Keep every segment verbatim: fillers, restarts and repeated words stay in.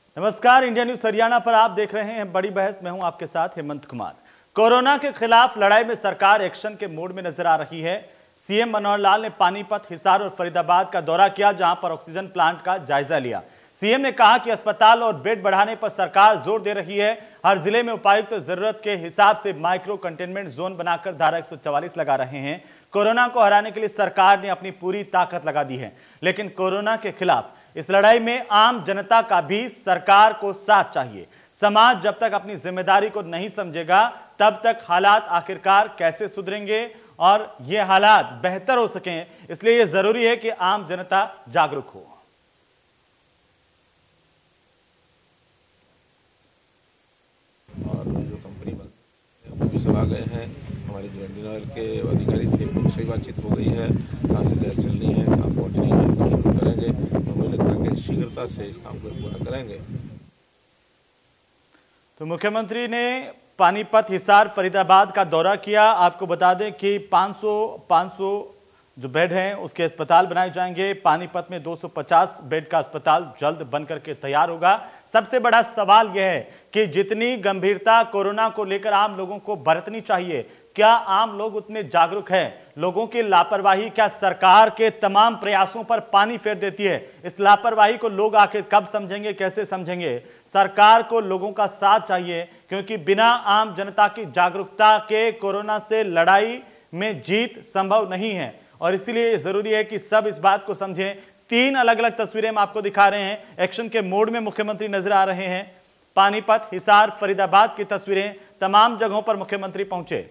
नमस्कार, India news Haryana पर आप देख रहे हैं बड़ी बहस। मैं हूं आपके साथ हेमंत कुमार। कोरोना के खिलाफ लड़ाई में सरकार एक्शन के मोड में नजर आ रही है। सीएम मनोहर लाल ने पानीपत, हिसार और फरीदाबाद का दौरा किया, जहां पर ऑक्सीजन प्लांट का जायजा लिया। सीएम ने कहा कि अस्पताल और बेड बढ़ाने पर सरकार जोर दे रही है। हर जिले में उपायुक्त जरूरत के हिसाब से माइक्रो कंटेनमेंट जोन बनाकर धारा एक सौ चवालीस लगा रहे हैं। कोरोना को हराने के लिए सरकार ने अपनी पूरी ताकत लगा दी है, लेकिन कोरोना के खिलाफ इस लड़ाई में आम जनता का भी सरकार को साथ चाहिए। समाज जब तक अपनी जिम्मेदारी को नहीं समझेगा, तब तक हालात आखिरकार कैसे सुधरेंगे और ये हालात बेहतर हो सकें, इसलिए यह जरूरी है कि आम जनता जागरूक हो। और जो कंपनी वो भी सब आ गए हैं। हमारे जो इंडियन ऑयल के अधिकारी थे उनसे बातचीत हो गई है, कहाँ से गैस चलनी है, कहाँ पहुँचनी है, कब शुरू करेंगे। तो मुझे लगता है कि शीघ्रता से इस काम को पूरा करेंगे। तो मुख्यमंत्री ने पानीपत, हिसार, फरीदाबाद का दौरा किया। आपको बता दें कि पाँच सौ जो बेड हैं उसके अस्पताल बनाए जाएंगे। पानीपत में दो सौ पचास बेड का अस्पताल जल्द बनकर के तैयार होगा। सबसे बड़ा सवाल यह है कि जितनी गंभीरता कोरोना को लेकर आम लोगों को बरतनी चाहिए, क्या आम लोग उतने जागरूक हैं? लोगों की लापरवाही क्या सरकार के तमाम प्रयासों पर पानी फेर देती है? इस लापरवाही को लोग आखिर कब समझेंगे, कैसे समझेंगे? सरकार को लोगों का साथ चाहिए, क्योंकि बिना आम जनता की जागरूकता के कोरोना से लड़ाई में जीत संभव नहीं है। और इसीलिए जरूरी है कि सब इस बात को समझें। तीन अलग अलग तस्वीरें हम आपको दिखा रहे हैं। एक्शन के मोड में मुख्यमंत्री नजर आ रहे हैं। पानीपत, हिसार, फरीदाबाद की तस्वीरें, तमाम जगहों पर मुख्यमंत्री पहुंचे।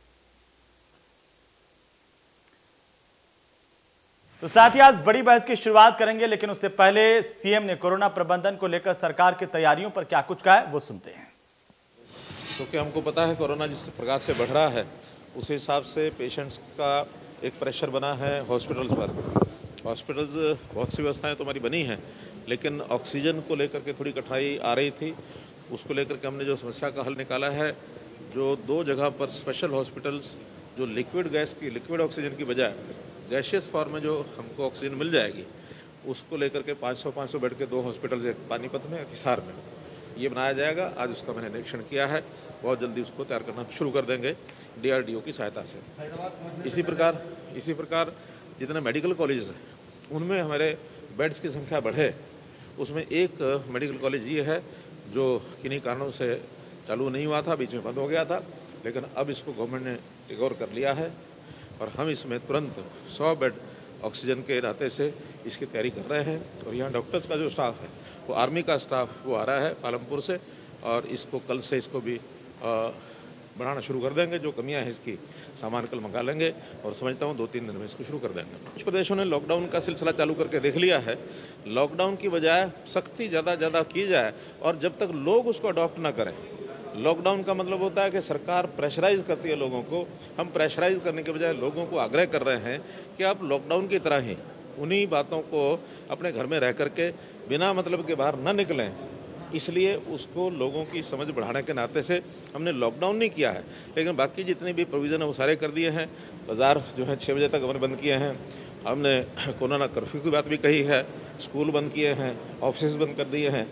तो साथ ही आज बड़ी बहस की शुरुआत करेंगे, लेकिन उससे पहले सीएम ने कोरोना प्रबंधन को लेकर सरकार की तैयारियों पर क्या कुछ कहा है, वो सुनते हैं। क्योंकि तो हमको पता है कोरोना जिस प्रकार से बढ़ रहा है, उस हिसाब से पेशेंट्स का एक प्रेशर बना है हॉस्पिटल्स पर। हॉस्पिटल्स बहुत सी व्यवस्थाएं तो हमारी बनी हैं, लेकिन ऑक्सीजन को लेकर के थोड़ी कठिनाई आ रही थी। उसको लेकर के हमने जो समस्या का हल निकाला है, जो दो जगह पर स्पेशल हॉस्पिटल्स, जो लिक्विड गैस की लिक्विड ऑक्सीजन की बजाय गैशियस फॉर्म में जो हमको ऑक्सीजन मिल जाएगी, उसको लेकर के पाँच सौ पाँच सौ बेड के दो हॉस्पिटल्स, एक पानीपत में, एक हिसार में, ये बनाया जाएगा। आज उसका मैंने निरीक्षण किया है। बहुत जल्दी उसको तैयार करना शुरू कर देंगे डीआरडीओ की सहायता से। इसी प्रकार इसी प्रकार जितने मेडिकल कॉलेज हैं उनमें हमारे बेड्स की संख्या बढ़े। उसमें एक मेडिकल कॉलेज ये है जो किन्हीं कारणों से चालू नहीं हुआ था, बीच में बंद हो गया था, लेकिन अब इसको गवर्नमेंट ने टेक ओवर कर लिया है और हम इसमें तुरंत सौ बेड ऑक्सीजन के नाते से इसकी तैयारी कर रहे हैं। और यहाँ डॉक्टर्स का जो स्टाफ है, वो आर्मी का स्टाफ वो आ रहा है पालमपुर से, और इसको कल से इसको भी आ, बढ़ाना शुरू कर देंगे। जो कमियां हैं इसकी सामान कल मंगा लेंगे और समझता हूँ दो तीन दिन में इसको शुरू कर देंगे। कुछ प्रदेशों ने लॉकडाउन का सिलसिला चालू करके देख लिया है। लॉकडाउन की बजाय सख्ती ज़्यादा ज़्यादा की जाए, और जब तक लोग उसको अडॉप्ट ना करें। लॉकडाउन का मतलब होता है कि सरकार प्रेशराइज करती है लोगों को। हम प्रेशराइज करने के बजाय लोगों को आग्रह कर रहे हैं कि आप लॉकडाउन की तरह ही उन्हीं बातों को अपने घर में रह करके बिना मतलब के बाहर न निकलें। इसलिए उसको लोगों की समझ बढ़ाने के नाते से हमने लॉकडाउन नहीं किया है, लेकिन बाकी जितने भी प्रोविज़न है वो सारे कर दिए हैं। बाज़ार जो है छः बजे तक हमने बंद किए हैं। हमने कोरोना कर्फ्यू की बात भी कही है। स्कूल बंद किए हैं, ऑफिस बंद कर दिए हैं,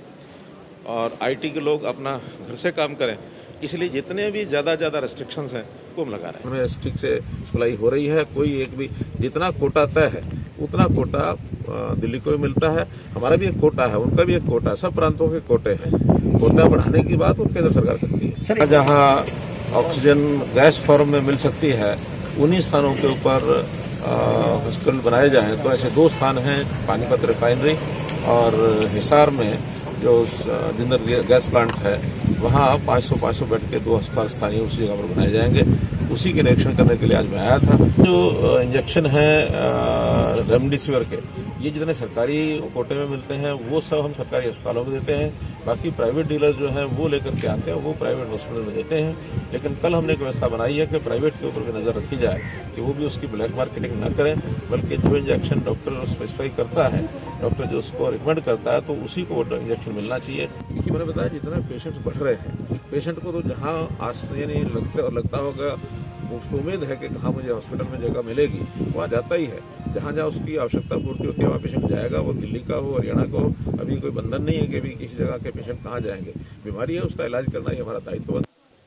और आईटी के लोग अपना घर से काम करें। इसलिए जितने भी ज़्यादा ज़्यादा रेस्ट्रिक्शंस हैं वो हम लगा रहे हैं। स्टिक से सप्लाई हो रही है। कोई एक भी जितना कोटा तय है उतना कोटा दिल्ली को भी मिलता है। हमारा भी एक कोटा है, उनका भी एक कोटा है। सब प्रांतों के कोटे हैं। कोटा बढ़ाने की बात वो केंद्र सरकार करती है। जहाँ ऑक्सीजन गैस फॉर्म में मिल सकती है, उन्हीं स्थानों के ऊपर हॉस्पिटल बनाए जाएं। तो ऐसे दो स्थान हैं, पानीपत रिफाइनरी और हिसार में जो जिंदर गैस प्लांट है, वहाँ पाँच सौ पाँच सौ बेड के दो अस्पताल स्थानीय उसी जगह पर बनाए जाएंगे। उसी के निरीक्षण करने के लिए आज मैं आया था। जो इंजेक्शन है रेमडेसिविर के, ये जितने सरकारी कोटे में मिलते हैं वो सब हम सरकारी अस्पतालों में देते हैं। बाकी प्राइवेट डीलर जो हैं वो लेकर के आते हैं, वो प्राइवेट हॉस्पिटल में देते हैं। लेकिन कल हमने एक व्यवस्था बनाई है कि प्राइवेट के ऊपर भी नज़र रखी जाए कि वो भी उसकी ब्लैक मार्केटिंग न करें, बल्कि जो इंजेक्शन डॉक्टर स्पेसिफाई करता है, डॉक्टर जो उसको रिकमेंड करता है, तो उसी को इंजेक्शन मिलना चाहिए। क्योंकि मैंने बताया जितना पेशेंट्स बढ़ रहे हैं, पेशेंट को तो जहाँ आस यानी लगता लगता होगा उसको उम्मीद है कि कहाँ मुझे हॉस्पिटल में जगह मिलेगी, वहाँ जाता ही है। जहाँ जहाँ उसकी आवश्यकता पूर्ति होती है वहाँ पेशेंट जाएगा, वो दिल्ली का हो, हरियाणा का हो। अभी कोई बंधन नहीं है कि अभी किसी जगह के पेशेंट कहाँ जाएंगे। बीमारी है, उसका इलाज करना ही हमारा दायित्व है।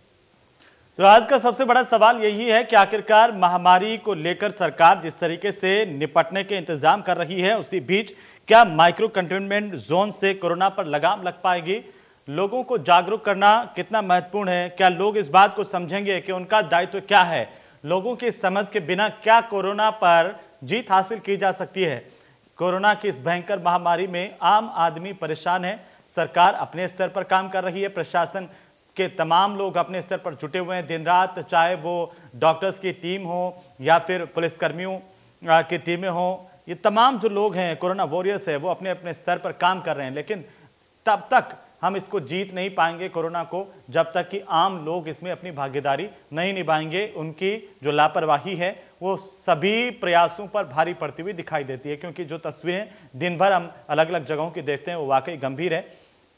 तो आज का सबसे बड़ा सवाल यही है कि आखिरकार महामारी को लेकर सरकार जिस तरीके से निपटने के इंतजाम कर रही है, उसी बीच क्या माइक्रो कंटेनमेंट जोन से कोरोना पर लगाम लग पाएगी? लोगों को जागरूक करना कितना महत्वपूर्ण है? क्या लोग इस बात को समझेंगे कि उनका दायित्व क्या है? लोगों की समझ के बिना क्या कोरोना पर जीत हासिल की जा सकती है? कोरोना की इस भयंकर महामारी में आम आदमी परेशान है। सरकार अपने स्तर पर काम कर रही है, प्रशासन के तमाम लोग अपने स्तर पर जुटे हुए हैं दिन रात, चाहे वो डॉक्टर्स की टीम हो या फिर पुलिसकर्मियों की टीमें हो। ये तमाम जो लोग हैं, कोरोना वॉरियर्स है, वो अपने अपने स्तर पर काम कर रहे हैं। लेकिन तब तक हम इसको जीत नहीं पाएंगे कोरोना को, जब तक कि आम लोग इसमें अपनी भागीदारी नहीं निभाएंगे। उनकी जो लापरवाही है वो सभी प्रयासों पर भारी पड़ती हुई दिखाई देती है, क्योंकि जो तस्वीरें दिन भर हम अलग अलग जगहों की देखते हैं वो वाकई गंभीर है।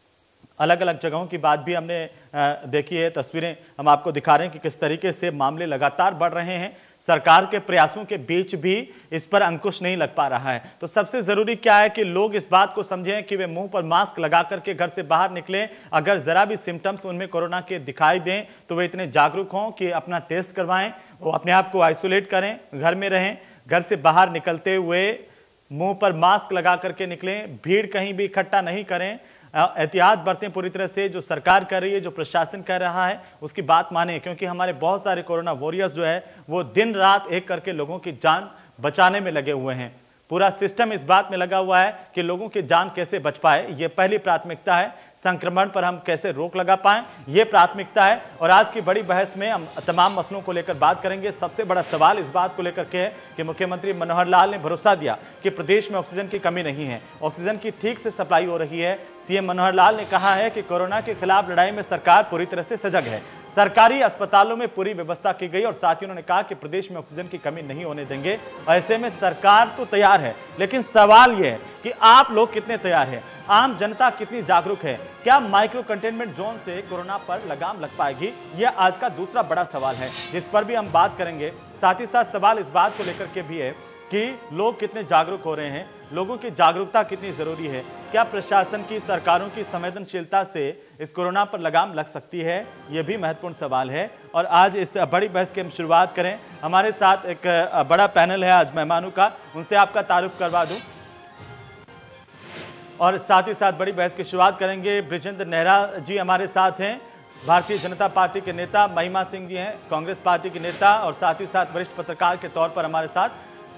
अलग अलग जगहों की बात भी हमने देखी है, तस्वीरें हम आपको दिखा रहे हैं कि किस तरीके से मामले लगातार बढ़ रहे हैं। सरकार के प्रयासों के बीच भी इस पर अंकुश नहीं लग पा रहा है। तो सबसे जरूरी क्या है कि लोग इस बात को समझें कि वे मुंह पर मास्क लगा करके घर से बाहर निकलें। अगर जरा भी सिम्टम्स उनमें कोरोना के दिखाई दें तो वे इतने जागरूक हों कि अपना टेस्ट करवाएं, वो अपने आप को आइसोलेट करें, घर में रहें, घर से बाहर निकलते हुए मुंह पर मास्क लगा करके निकलें, भीड़ कहीं भी इकट्ठा नहीं करें, एहतियात बरतें पूरी तरह से। जो सरकार कर रही है, जो प्रशासन कर रहा है, उसकी बात माने, क्योंकि हमारे बहुत सारे कोरोना वॉरियर्स जो है वो दिन रात एक करके लोगों की जान बचाने में लगे हुए हैं। पूरा सिस्टम इस बात में लगा हुआ है कि लोगों की जान कैसे बच पाए, ये पहली प्राथमिकता है। संक्रमण पर हम कैसे रोक लगा पाएं, ये प्राथमिकता है। और आज की बड़ी बहस में हम तमाम मसलों को लेकर बात करेंगे। सबसे बड़ा सवाल इस बात को लेकर के है कि मुख्यमंत्री मनोहर लाल ने भरोसा दिया कि प्रदेश में ऑक्सीजन की कमी नहीं है, ऑक्सीजन की ठीक से सप्लाई हो रही है। सीएम मनोहर लाल ने कहा है कि कोरोना के खिलाफ लड़ाई में सरकार पूरी तरह से सजग है। सरकारी अस्पतालों में पूरी व्यवस्था की गई और साथ ही उन्होंने कहा कि प्रदेश में ऑक्सीजन की कमी नहीं होने देंगे। ऐसे में सरकार तो तैयार है, लेकिन सवाल यह है कि आप लोग कितने तैयार हैं, आम जनता कितनी जागरूक है? क्या माइक्रो कंटेनमेंट जोन से कोरोना पर लगाम लग पाएगी? यह आज का दूसरा बड़ा सवाल है, जिस पर भी हम बात करेंगे। साथ ही साथ सवाल इस बात को लेकर के भी है कि लोग कितने जागरूक हो रहे हैं, लोगों की जागरूकता कितनी जरूरी है। क्या प्रशासन की, सरकारों की संवेदनशीलता से इस कोरोना पर लगाम लग सकती है? यह भी महत्वपूर्ण सवाल है। और आज इस बड़ी बहस की हम शुरुआत करें। हमारे साथ एक बड़ा पैनल है आज मेहमानों का, उनसे आपका तारुफ करवा दूं और साथ ही साथ बड़ी बहस की शुरुआत करेंगे। बृजेंद्र नेहरा जी हमारे साथ हैं, भारतीय जनता पार्टी के नेता। महिमा सिंह जी हैं, कांग्रेस पार्टी के नेता और साथ ही साथ वरिष्ठ पत्रकार के तौर पर हमारे साथ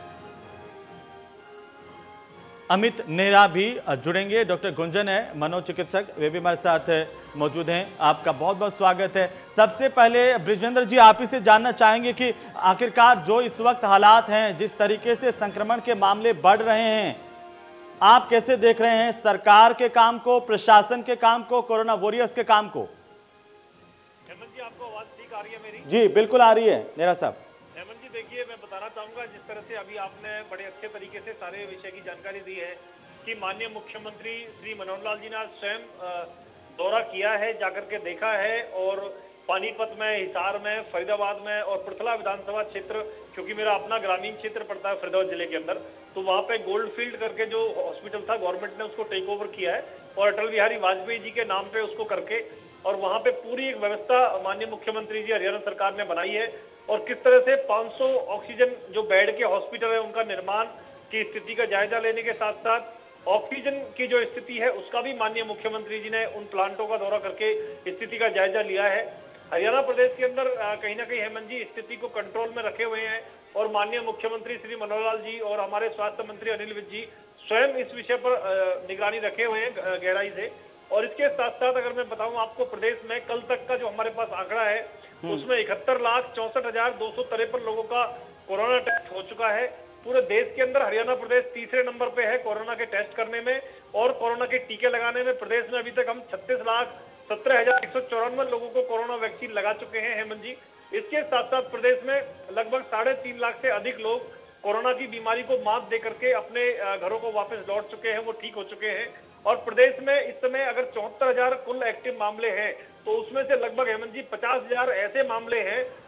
अमित नेहरा भी जुड़ेंगे। डॉक्टर गुंजन है, मनोचिकित्सक, वे भी हमारे साथ मौजूद हैं। आपका बहुत बहुत स्वागत है। सबसे पहले बृजेंद्र जी, आप ही से जानना चाहेंगे कि आखिरकार जो इस वक्त हालात हैं, जिस तरीके से संक्रमण के मामले बढ़ रहे हैं, आप कैसे देख रहे हैं सरकार के काम को, प्रशासन के काम को, कोरोना वॉरियर्स के काम को? हेमंत जी, आपको आवाज ठीक आ रही है मेरी? जी बिल्कुल आ रही है नेहरा साहब। हेमंत जी देखिए, मैं बताना चाहूंगा, जिस तरह से अभी आपने बड़े अच्छे तरीके से सारे विषय की जानकारी दी है कि माननीय मुख्यमंत्री श्री मनोहर लाल जी ने आज स्वयं दौरा किया है, जाकर के देखा है। और पानीपत में, हिसार में, फरीदाबाद में और पृथला विधानसभा क्षेत्र, क्योंकि मेरा अपना ग्रामीण क्षेत्र पड़ता है फरीदाबाद जिले के अंदर, तो वहाँ पे गोल्ड फील्ड करके जो हॉस्पिटल था, गवर्नमेंट ने उसको टेक ओवर किया है और अटल बिहारी वाजपेयी जी के नाम पे उसको करके, और वहाँ पे पूरी एक व्यवस्था माननीय मुख्यमंत्री जी हरियाणा सरकार ने बनाई है। और किस तरह से पाँच सौ ऑक्सीजन जो बेड के हॉस्पिटल है उनका निर्माण की स्थिति का जायजा लेने के साथ साथ ऑक्सीजन की जो स्थिति है उसका भी माननीय मुख्यमंत्री जी ने उन प्लांटों का दौरा करके स्थिति का जायजा लिया है। हरियाणा प्रदेश के अंदर कहीं ना कहीं हेमंत जी स्थिति को कंट्रोल में रखे हुए हैं और माननीय मुख्यमंत्री श्री मनोहर लाल जी और हमारे स्वास्थ्य मंत्री अनिल विज जी स्वयं इस विषय पर निगरानी रखे हुए हैं गहराई से। और इसके साथ साथ अगर मैं बताऊं आपको, प्रदेश में कल तक का जो हमारे पास आंकड़ा है उसमें इकहत्तर लाख चौसठ हजार दो सौ तिरपन लोगों का कोरोना टेस्ट हो चुका है। पूरे देश के अंदर हरियाणा प्रदेश तीसरे नंबर पे है कोरोना के टेस्ट करने में और कोरोना के टीके लगाने में। प्रदेश में अभी तक हम छत्तीस लाख सत्रह हजार एक सौ चौरानवे लोगों को कोरोना वैक्सीन लगा चुके हैं हेमंत जी। इसके साथ साथ प्रदेश में लगभग साढ़े तीन लाख से अधिक लोग कोरोना की बीमारी को मात दे करके अपने घरों को वापस लौट चुके हैं, वो ठीक हो चुके हैं। और प्रदेश में इस समय अगर चौहत्तर हजार कुल एक्टिव मामले हैं तो उसमें से लगभग हेमंत जी पचास हजार ऐसे मामले हैं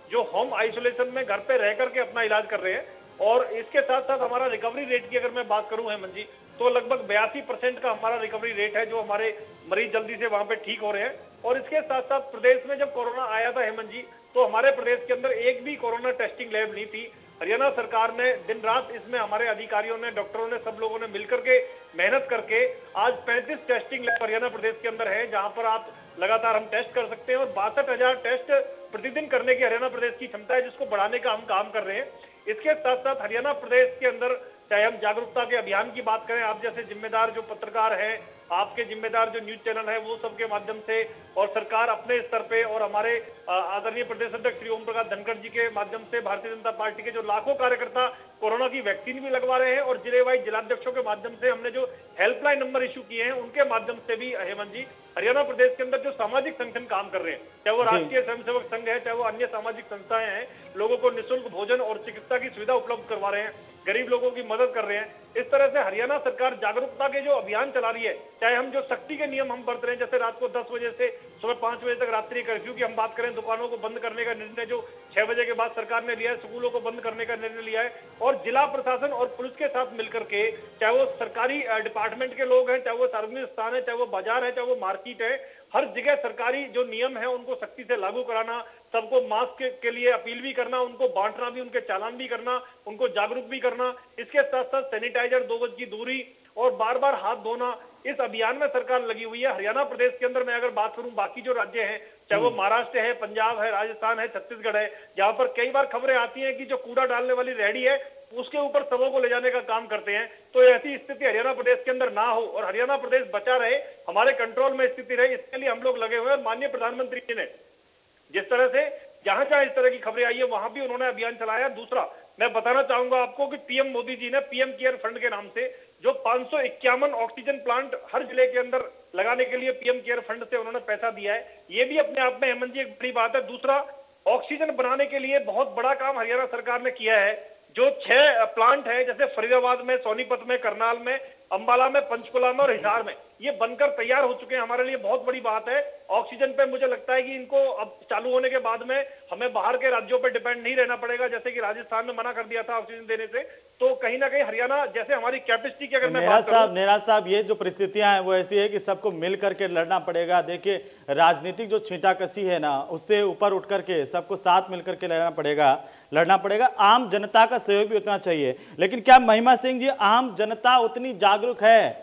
जो होम आइसोलेशन में घर पे रह करके अपना इलाज कर रहे हैं। और इसके साथ साथ हमारा रिकवरी रेट की अगर मैं बात करूं हेमंत जी, तो लगभग बयासी परसेंट का हमारा रिकवरी रेट है, जो हमारे मरीज जल्दी से वहां पे ठीक हो रहे हैं। और इसके साथ साथ प्रदेश में जब कोरोना आया था हेमंत जी, तो हमारे प्रदेश के अंदर एक भी कोरोना टेस्टिंग लैब नहीं थी। हरियाणा सरकार ने दिन रात इसमें हमारे अधिकारियों ने, डॉक्टरों ने, सब लोगों ने मिलकर के मेहनत करके आज पैंतीस टेस्टिंग लैब हरियाणा प्रदेश के अंदर है, जहां पर आप लगातार हम टेस्ट कर सकते हैं। और बासठ हजार टेस्ट प्रतिदिन करने की हरियाणा प्रदेश की क्षमता है, जिसको बढ़ाने का हम काम कर रहे हैं। इसके साथ साथ हरियाणा प्रदेश के अंदर चाहे हम जागरूकता के अभियान की बात करें, आप जैसे जिम्मेदार जो पत्रकार हैं, आपके जिम्मेदार जो न्यूज चैनल है, वो सबके माध्यम से, और सरकार अपने स्तर पे, और हमारे आदरणीय प्रदेश अध्यक्ष श्री ओम प्रकाश धनखड़ जी के माध्यम से भारतीय जनता पार्टी के जो लाखों कार्यकर्ता कोरोना की वैक्सीन भी लगवा रहे हैं, और जिले वाइज जिलाध्यक्षों के माध्यम से हमने जो हेल्पलाइन नंबर इशू किए हैं, उनके माध्यम से भी हेमंत जी हरियाणा प्रदेश के अंदर जो सामाजिक संगठन काम कर रहे हैं, चाहे वो राष्ट्रीय स्वयंसेवक संघ है, चाहे वो अन्य सामाजिक संस्थाएं हैं, लोगों को निःशुल्क भोजन और चिकित्सा की सुविधा उपलब्ध करवा रहे हैं, गरीब लोगों की मदद कर रहे हैं। इस तरह से हरियाणा सरकार जागरूकता के जो अभियान चला रही है, चाहे हम जो सख्ती के नियम हम बरत रहे हैं, जैसे रात को दस बजे से सुबह पांच बजे तक रात्रि कर्फ्यू की हम बात करें, दुकानों को बंद करने का निर्णय जो छह बजे के बाद सरकार ने लिया है, स्कूलों को बंद करने का निर्णय लिया है, और जिला प्रशासन और पुलिस के साथ मिलकर के, चाहे वो सरकारी डिपार्टमेंट के लोग हैं, चाहे वो सार्वजनिक स्थान है, चाहे वो बाजार है, चाहे वो मार्केट है, हर जगह सरकारी जो नियम है उनको सख्ती से लागू कराना, सबको मास्क के, के लिए अपील भी करना, उनको बांटना भी, उनके चालान भी करना, उनको जागरूक भी करना। इसके साथ साथ सैनिटाइजर, दो गज की दूरी और बार बार हाथ धोना, इस अभियान में सरकार लगी हुई है। हरियाणा प्रदेश के अंदर मैं अगर बात करूं, बाकी जो राज्य हैं, चाहे वो महाराष्ट्र है, पंजाब है, राजस्थान है, छत्तीसगढ़ है, जहां पर कई बार खबरें आती हैं कि जो कूड़ा डालने वाली रेहड़ी है उसके ऊपर सबों को ले जाने का काम करते हैं, तो ऐसी स्थिति हरियाणा प्रदेश के अंदर ना हो और हरियाणा प्रदेश बचा रहे, हमारे कंट्रोल में स्थिति रहे, इसके लिए हम लोग लगे हुए हैं। और माननीय प्रधानमंत्री जी ने जिस तरह से जहां जहां इस तरह की खबरें आई है, वहां भी उन्होंने अभियान चलाया। दूसरा मैं बताना चाहूंगा आपको कि पीएम मोदी जी ने पीएम केयर फंड के नाम से जो पांच सौ इक्यावन ऑक्सीजन प्लांट हर जिले के अंदर लगाने के लिए पीएम केयर फंड से उन्होंने पैसा दिया है, ये भी अपने आप में हेमंत जी एक बड़ी बात है। दूसरा, ऑक्सीजन बनाने के लिए बहुत बड़ा काम हरियाणा सरकार ने किया है। जो छह प्लांट है, जैसे फरीदाबाद में, सोनीपत में, करनाल में, अंबाला में, पंचकुला में और हिसार में, ये बनकर तैयार हो चुके हैं। हमारे लिए बहुत बड़ी बात है। ऑक्सीजन पे मुझे लगता है कि इनको अब चालू होने के बाद में हमें बाहर के राज्यों पे डिपेंड नहीं रहना पड़ेगा, जैसे कि राजस्थान ने मना कर दिया था ऑक्सीजन देने से, तो कहीं ना कहीं हरियाणा जैसे हमारी कैपेसिटी की अगर मैं बात करूं, नेराज साहब, ये जो परिस्थितियां हैं वो ऐसी है कि सबको मिल करके लड़ना पड़ेगा। देखिए, राजनीतिक जो छींटाकशी है ना, उससे ऊपर उठ करके सबको साथ मिलकर के लड़ना पड़ेगा लड़ना पड़ेगा आम जनता का सहयोग भी उतना चाहिए। लेकिन क्या महिमा सिंह जी, आम जनता उतनी जागरूक है?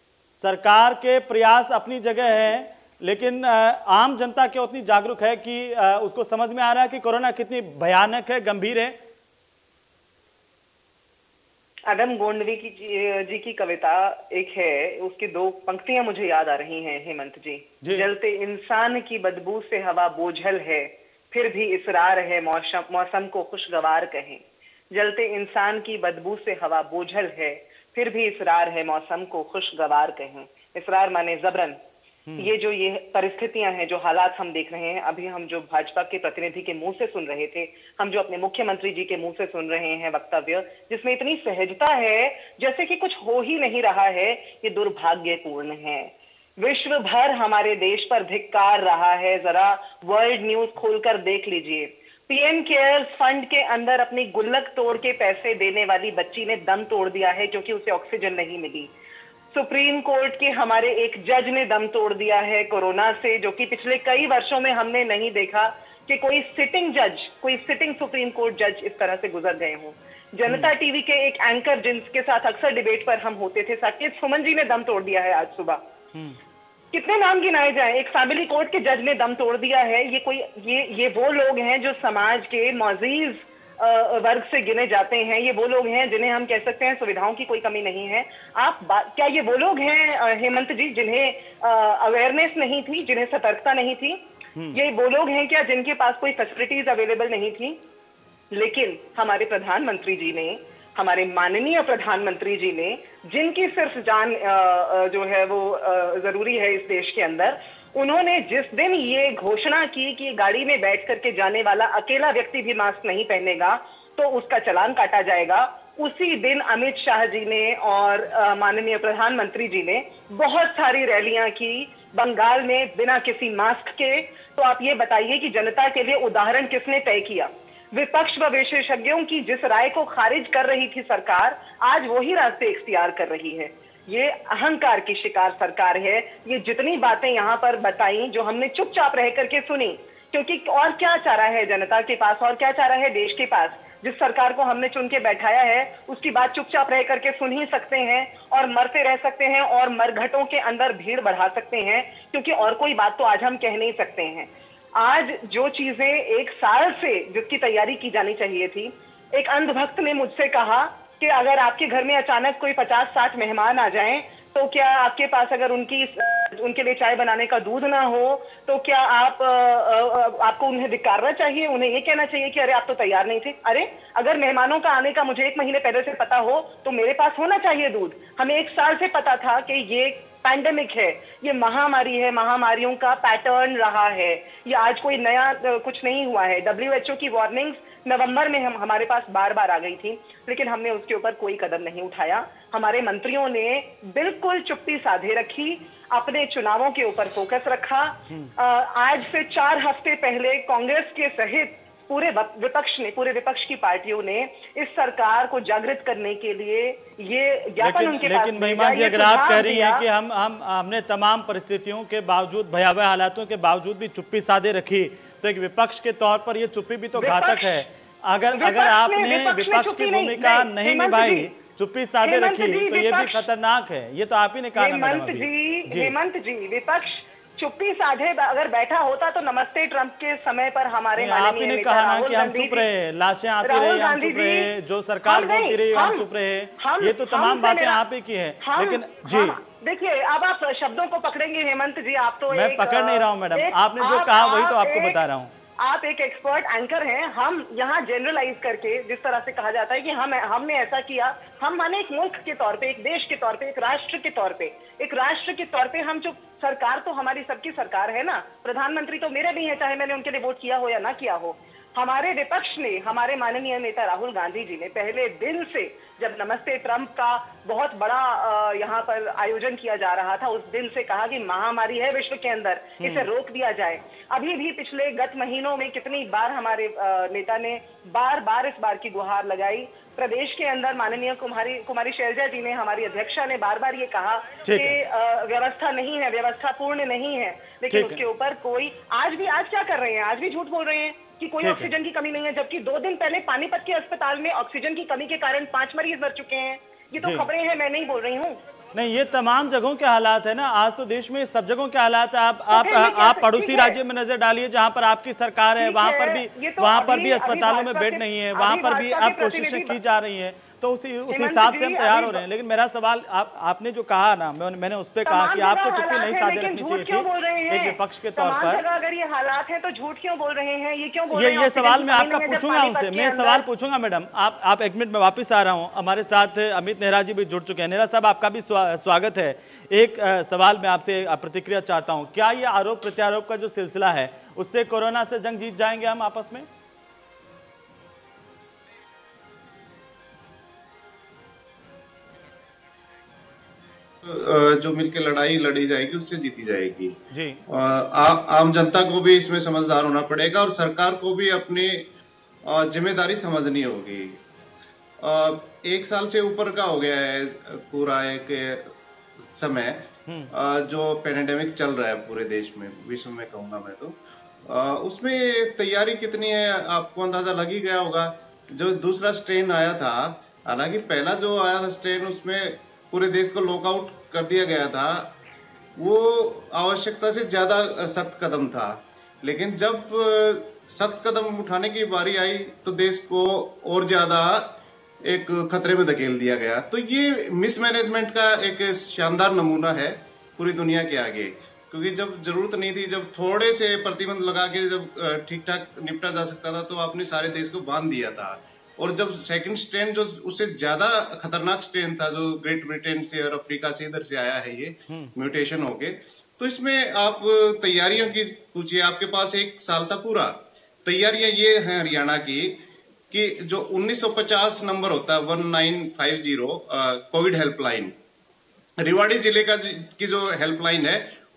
सरकार के प्रयास अपनी जगह है, लेकिन आम जनता क्या उतनी जागरूक है कि उसको समझ में आ रहा है कि कोरोना कितनी भयानक है, गंभीर है? आदम गोंडवी की जी की कविता एक है, उसकी दो पंक्तियां मुझे याद आ रही हैं हेमंत जी, जी। जलते इंसान की बदबू से हवा बोझल है, फिर भी इसरार है मौसम मौसम को खुशगवार कहें। जलते इंसान की बदबू से हवा बोझल है, फिर भी इसरार है मौसम को खुशगवार कहें। इसरार माने जबरन। ये जो ये परिस्थितियां हैं, जो हालात हम देख रहे हैं, अभी हम जो भाजपा के प्रतिनिधि के मुंह से सुन रहे थे, हम जो अपने मुख्यमंत्री जी के मुंह से सुन रहे हैं वक्तव्य, जिसमें इतनी सहजता है जैसे कि कुछ हो ही नहीं रहा है, ये दुर्भाग्यपूर्ण है। विश्व भर हमारे देश पर धिक्कार रहा है। जरा वर्ल्ड न्यूज खोलकर देख लीजिए। पीएम केयर्स फंड के अंदर अपनी गुल्लक तोड़ के पैसे देने वाली बच्ची ने दम तोड़ दिया है क्योंकि उसे ऑक्सीजन नहीं मिली। सुप्रीम कोर्ट के हमारे एक जज ने दम तोड़ दिया है कोरोना से, जो कि पिछले कई वर्षों में हमने नहीं देखा कि कोई सिटिंग जज, कोई सिटिंग सुप्रीम कोर्ट जज इस तरह से गुजर गए हों। जनता टीवी के एक एंकर जिनके साथ अक्सर डिबेट पर हम होते थे, साकेत सुमन जी ने दम तोड़ दिया है आज सुबह। कितने नाम गिनाए जाएं? एक फैमिली कोर्ट के जज ने दम तोड़ दिया है। ये कोई ये ये वो लोग हैं जो समाज के मौजीज वर्ग से गिने जाते हैं। ये वो लोग हैं जिन्हें हम कह सकते हैं सुविधाओं की कोई कमी नहीं है। आप क्या ये वो लोग हैं हेमंत जी जिन्हें अवेयरनेस नहीं थी, जिन्हें सतर्कता नहीं थी? ये वो लोग हैं क्या जिनके पास कोई फैसिलिटीज अवेलेबल नहीं थी? लेकिन हमारे प्रधानमंत्री जी ने, हमारे माननीय प्रधानमंत्री जी ने, जिनकी सिर्फ जान जो है वो जरूरी है इस देश के अंदर, उन्होंने जिस दिन ये घोषणा की कि गाड़ी में बैठ करके जाने वाला अकेला व्यक्ति भी मास्क नहीं पहनेगा तो उसका चालान काटा जाएगा, उसी दिन अमित शाह जी ने और माननीय प्रधानमंत्री जी ने बहुत सारी रैलियां की, बंगाल में बिना किसी मास्क के, तो आप ये बताइए कि जनता के लिए उदाहरण किसने तय किया? विपक्ष व विशेषज्ञों की जिस राय को खारिज कर रही थी सरकार, आज वही रास्ते इख्तियार कर रही है। ये अहंकार की शिकार सरकार है। ये जितनी बातें यहाँ पर बताई जो हमने चुपचाप रह करके सुनी, क्योंकि और क्या चारा है जनता के पास, और क्या चारा है देश के पास? जिस सरकार को हमने चुन के बैठाया है उसकी बात चुपचाप रह करके सुन ही सकते हैं और मरते रह सकते हैं और मरघटों के अंदर भीड़ बढ़ा सकते हैं, क्योंकि और कोई बात तो आज हम कह नहीं सकते हैं। आज जो चीजें एक साल से जिसकी तैयारी की जानी चाहिए थी, एक अंधभक्त ने मुझसे कहा कि अगर आपके घर में अचानक कोई पचास साठ मेहमान आ जाएं, तो क्या आपके पास अगर उनकी उनके लिए चाय बनाने का दूध ना हो तो क्या आप आ, आ, आपको उन्हें धिक्कारना चाहिए, उन्हें ये कहना चाहिए कि अरे आप तो तैयार नहीं थे? अरे अगर मेहमानों का आने का मुझे एक महीने पहले से पता हो तो मेरे पास होना चाहिए दूध। हमें एक साल से पता था कि ये पैंडेमिक है, ये महामारी है, महामारियों का पैटर्न रहा है, ये आज कोई नया कुछ नहीं हुआ है। डब्ल्यू एच ओ की वार्निंग्स नवंबर में हम हमारे पास बार बार आ गई थी, लेकिन हमने उसके ऊपर कोई कदम नहीं उठाया। हमारे मंत्रियों ने बिल्कुल चुप्पी साधे रखी, अपने चुनावों के ऊपर फोकस रखा। आज से चार हफ्ते पहले कांग्रेस के सहित पूरे विपक्ष ने, पूरे विपक्ष की पार्टियों ने इस सरकार को जागृत करने के लिए ये ज्ञापन उनके पास। लेकिन महिमा जी, अगर आप कह रही हैं कि हम हम हमने तमाम परिस्थितियों के बावजूद, भयावह हालातों के बावजूद भी चुप्पी साधे रखी, तो एक विपक्ष के तौर पर ये चुप्पी भी तो घातक है। अगर अगर आपने विपक्ष की भूमिका नहीं निभाई, चुप्पी साधे रखी, तो ये भी खतरनाक है। ये तो आप ही ने कहा ना मैडम अभी। हेमंत जी, विपक्ष चुप्पी साधे अगर बैठा होता तो नमस्ते ट्रंप के समय पर हमारे आप ही ने कहा ना कि हम चुप रहे, लाशें आती रही हम चुप रहे, जो सरकार बोलती रही हम चुप रहे, ये तो तमाम बातें आप ही की है। लेकिन जी देखिए, अब आप शब्दों को पकड़ेंगे हेमंत जी, आप तो मैं पकड़ नहीं रहा हूँ मैडम, आपने जो कहा वही तो आपको बता रहा हूँ। आप एक एक्सपर्ट एंकर हैं, हम यहाँ जनरलाइज करके जिस तरह से कहा जाता है कि हम हमने ऐसा किया, हम माने एक मुल्क के तौर पे, एक देश के तौर पे, एक राष्ट्र के तौर पे, एक राष्ट्र के तौर पे हम जो सरकार तो हमारी सबकी सरकार है ना, प्रधानमंत्री तो मेरे भी हैं, चाहे मैंने उनके लिए वोट किया हो या ना किया हो। हमारे विपक्ष ने, हमारे माननीय नेता राहुल गांधी जी ने पहले दिन से, जब नमस्ते ट्रंप का बहुत बड़ा यहाँ पर आयोजन किया जा रहा था, उस दिन से कहा कि महामारी है विश्व के अंदर, इसे रोक दिया जाए। अभी भी पिछले गत महीनों में कितनी बार हमारे नेता ने बार बार इस बार की गुहार लगाई। प्रदेश के अंदर माननीय कुमारी कुमारी शैलजा जी ने, हमारी अध्यक्षा ने बार बार ये कहा कि व्यवस्था नहीं है, व्यवस्था पूर्ण नहीं है, लेकिन उसके ऊपर कोई आज भी आज क्या कर रहे हैं, आज भी झूठ बोल रहे हैं कि कोई ऑक्सीजन की कमी नहीं है, जबकि दो दिन पहले पानीपत के अस्पताल में ऑक्सीजन की कमी के कारण पांच मरीज मर चुके हैं। ये तो खबरें हैं, मैं नहीं बोल रही हूँ। नहीं, ये तमाम जगहों के हालात है ना, आज तो देश में सब जगहों के हालात है। आप आप आप पड़ोसी राज्य में नजर डालिए जहां पर आपकी सरकार है, वहां पर भी वहां पर भी अस्पतालों में बेड नहीं है, वहां पर भी आप कोशिशें की जा रही है, तो उसी उस हिसाब से हम तैयार हो रहे हैं। लेकिन मेरा सवाल, आप आपने जो कहा ना, मैंने उस पर कहा कि आपको चुप्पी नहीं साधे रखनी चाहिए थी एक विपक्ष के तौर पर। अगर ये हालात हैं तो झूठ क्यों बोल रहे हैं, ये क्यों बोल रहे हैं? ये सवाल मैं आपका पूछूंगा उनसे, मैं सवाल पूछूंगा मैडम। आप आप एक मिनट में वापस आ रहा हूँ। हमारे साथ अमित नेहरा जी भी जुड़ चुके हैं। नेहरा साहब, आपका भी स्वागत है। एक आ, सवाल मैं आपसे प्रतिक्रिया चाहता हूँ, क्या ये आरोप प्रत्यारोप का जो सिलसिला है, उससे कोरोना से जंग जीत जाएंगे हम आपस में? जो मिलकर लड़ाई लड़ी जाएगी उससे जीती जाएगी जी। आ, आम जनता को भी इसमें समझदार होना पड़ेगा और सरकार को भी अपनी जिम्मेदारी समझनी होगी। एक साल से ऊपर का हो गया है पूरा एक समय जो पैंडेमिक चल रहा है पूरे देश में, विश्व में कहूंगा मैं तो। उसमें तैयारी कितनी है आपको अंदाजा लग ही गया होगा। जो दूसरा स्ट्रेन आया था, हालांकि पहला जो आया था स्ट्रेन, उसमें पूरे देश को लॉकआउट कर दिया गया था, वो आवश्यकता से ज्यादा सख्त कदम था। लेकिन जब सख्त कदम उठाने की बारी आई तो देश को और ज्यादा एक खतरे में धकेल दिया गया। तो ये मिसमैनेजमेंट का एक शानदार नमूना है पूरी दुनिया के आगे, क्योंकि जब जरूरत नहीं थी, जब थोड़े से प्रतिबंध लगा के जब ठीक ठाक निपटा जा सकता था, तो आपने सारे देश को बांध दिया था। और जब सेकंड स्ट्रेन जो उससे ज्यादा खतरनाक स्ट्रेन था, जो ग्रेट ब्रिटेन से और अफ्रीका से इधर से आया है ये म्यूटेशन होके, तो इसमें आप तैयारियों की पूछिए, आपके पास एक साल था पूरा। तैयारियां ये हैं हरियाणा की कि जो उन्नीस सौ पचास नंबर होता है, उन्नीस सौ पचास कोविड हेल्पलाइन, रेवाड़ी जिले का की जो हेल्पलाइन है,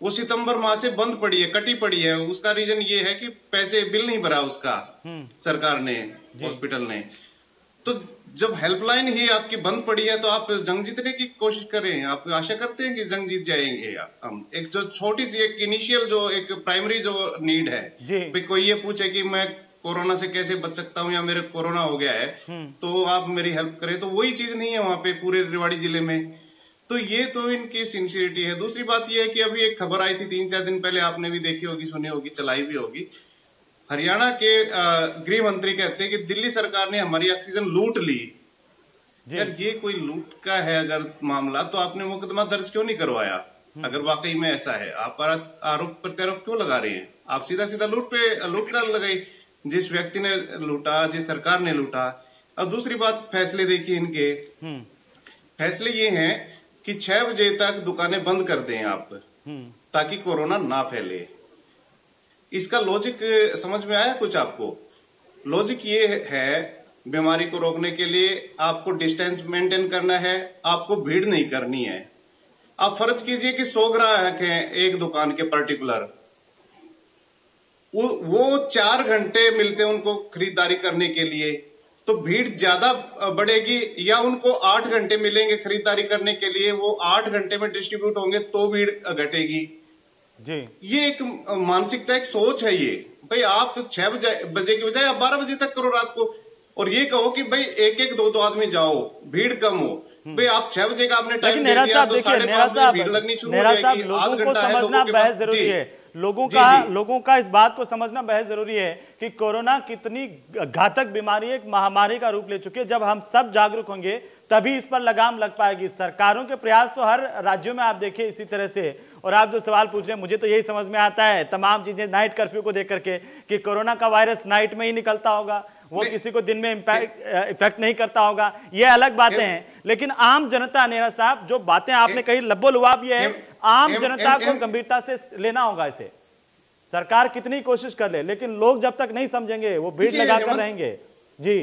वो सितंबर माह से बंद पड़ी है, कटी पड़ी है। उसका रीजन ये है कि पैसे बिल नहीं भरा उसका सरकार ने, हॉस्पिटल ने। तो जब हेल्पलाइन ही आपकी बंद पड़ी है तो आप जंग जीतने की कोशिश करें, आप आशा करते हैं कि जंग जीत जाएंगे हम। एक जो छोटी सी एक इनिशियल जो एक प्राइमरी जो नीड है, भाई कोई ये पूछे कि मैं कोरोना से कैसे बच सकता हूँ या मेरे कोरोना हो गया है तो आप मेरी हेल्प करें, तो वही चीज नहीं है वहां पे पूरे रेवाड़ी जिले में। तो ये तो इनकी सिंसियरिटी है। दूसरी बात ये है कि अभी एक खबर आई थी तीन चार दिन पहले, आपने भी देखी होगी, सुनी होगी, चलाई भी होगी। हरियाणा के गृह मंत्री कहते हैं कि दिल्ली सरकार ने हमारी ऑक्सीजन लूट ली। यार ये कोई लूट का है अगर मामला तो आपने मुकदमा दर्ज क्यों नहीं करवाया? अगर वाकई में ऐसा है, आप आरोप प्रत्यारोप क्यों लगा रहे हैं? आप सीधा सीधा लूट पे लूट कर लगाई, जिस व्यक्ति ने लूटा, जिस सरकार ने लूटा। और दूसरी बात, फैसले देखिए इनके। फैसले ये हैं कि छह बजे तक दुकानें बंद कर दें आप, ताकि कोरोना ना फैले। इसका लॉजिक समझ में आया कुछ आपको? लॉजिक ये है, बीमारी को रोकने के लिए आपको डिस्टेंस मेंटेन करना है, आपको भीड़ नहीं करनी है। आप फर्ज कीजिए कि सौ ग्राहक हैं एक दुकान के पर्टिकुलर, वो, वो चार घंटे मिलते हैं उनको खरीदारी करने के लिए, तो भीड़ ज्यादा बढ़ेगी, या उनको आठ घंटे मिलेंगे खरीदारी करने के लिए, वो आठ घंटे में डिस्ट्रीब्यूट होंगे तो भीड़ घटेगी जी। ये एक मानसिकता, एक सोच है ये। भाई आप छह बजे की बजाय आप बारह बजे तक करो रात को, और ये कहो कि भाई एक एक दो दो आदमी जाओ, भीड़ कम हो। भाई आप छह बजे का आपने टाइम दे दिया तो साढ़े पांच बजे भीड़ लगनी शुरू हो जाएगी। आध घंटा है लोगों के पास। जरूरी है लोगों का लोगों का इस बात को समझना बेहद जरूरी है कि कोरोना कितनी घातक बीमारी है, एक महामारी का रूप ले चुकी है। जब हम सब जागरूक होंगे तभी इस पर लगाम लग पाएगी। सरकारों के प्रयास तो हर राज्यों में आप देखिए इसी तरह से। और आप जो सवाल पूछ रहे हैं, मुझे तो यही समझ में आता है तमाम चीजें नाइट कर्फ्यू को देख करके कि कोरोना का वायरस नाइट में ही निकलता होगा, वो किसी को दिन में इफेक्ट नहीं करता होगा, ये अलग बातें हैं। लेकिन आम जनता, नेहरा साहब, जो बातें आपने कही लब्बो-लुआब ये है, आम जनता को गंभीरता से लेना होगा इसे। सरकार कितनी कोशिश कर ले, लेकिन लोग जब तक नहीं समझेंगे वो भीड़ लगाकर रहेंगे जी।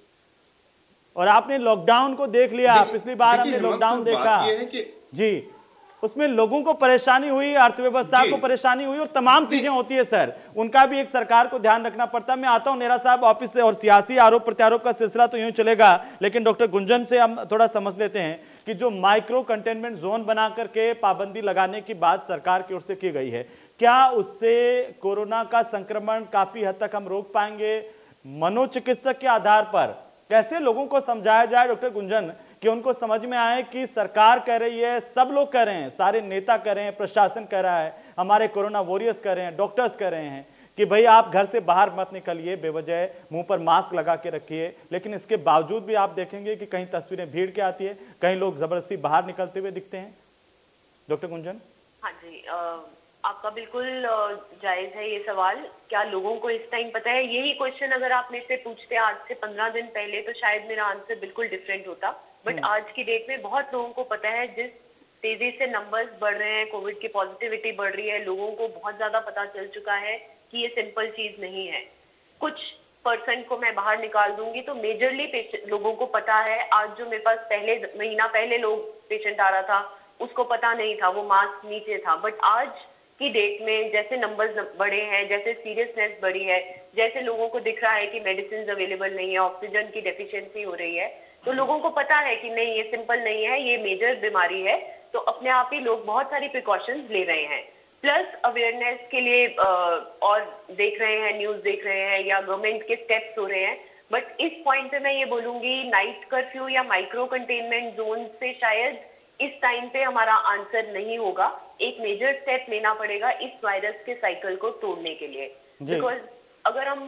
और आपने लॉकडाउन को देख लिया, पिछली बार हमने लॉकडाउन देखा जी, उसमें लोगों को परेशानी हुई, अर्थव्यवस्था को परेशानी हुई और तमाम चीजें होती है सर, उनका भी एक सरकार को ध्यान रखना पड़ता है। मैं आता हूं नेहरा साहब ऑफिस से, और सियासी आरोप प्रत्यारोप का सिलसिला तो यूं चलेगा, लेकिन डॉक्टर गुंजन से हम थोड़ा समझ लेते हैं कि जो माइक्रो कंटेनमेंट जोन बना करके पाबंदी लगाने की बात सरकार की ओर से की गई है, क्या उससे कोरोना का संक्रमण काफी हद तक हम रोक पाएंगे? मनोचिकित्सक के आधार पर कैसे लोगों को समझाया जाए डॉक्टर गुंजन कि उनको समझ में आए कि सरकार कह रही है, सब लोग कह रहे हैं, सारे नेता कह रहे हैं, प्रशासन कह रहा है, हमारे कोरोना वॉरियर्स कह रहे हैं, डॉक्टर्स कह रहे हैं कि भाई आप घर से बाहर मत निकलिए, बेवजह मुंह पर मास्क लगा के रखिए। लेकिन इसके बावजूद भी आप देखेंगे कि कहीं तस्वीरें भीड़ के आती है, कहीं लोग जबरदस्ती बाहर निकलते हुए दिखते हैं। डॉक्टर गुंजन। हाँ जी, आ, आपका बिल्कुल जायज है ये सवाल। क्या लोगों को इस टाइम पता है? यही क्वेश्चन अगर आप मेरे से पूछते आज से पंद्रह दिन पहले तो शायद मेरा आंसर बिल्कुल डिफरेंट होता। बट आज की डेट में बहुत लोगों को पता है, जिस तेजी से नंबर्स बढ़ रहे हैं, कोविड की पॉजिटिविटी बढ़ रही है, लोगों को बहुत ज्यादा पता चल चुका है कि ये सिंपल चीज नहीं है। कुछ परसेंट को मैं बाहर निकाल दूंगी तो मेजरली लोगों को पता है। आज जो मेरे पास पहले महीना पहले लोग पेशेंट आ रहा था, उसको पता नहीं था, वो मास्क नीचे था। बट आज की डेट में जैसे नंबर्स बढ़े हैं, जैसे सीरियसनेस बढ़ी है, जैसे लोगों को दिख रहा है कि मेडिसिन अवेलेबल नहीं है, ऑक्सीजन की डेफिशिएंसी हो रही है, तो लोगों को पता है कि नहीं ये सिंपल नहीं है, ये मेजर बीमारी है। तो अपने आप ही लोग बहुत सारी प्रिकॉशंस ले रहे हैं। प्लस अवेयरनेस के लिए और देख रहे हैं, न्यूज देख रहे हैं या गवर्नमेंट के स्टेप्स हो रहे हैं। बट इस पॉइंट पे मैं ये बोलूंगी, नाइट कर्फ्यू या माइक्रो कंटेनमेंट जोन से शायद इस टाइम पे हमारा आंसर नहीं होगा। एक मेजर स्टेप लेना पड़ेगा इस वायरस के साइकिल को तोड़ने के लिए। बिकॉज अगर हम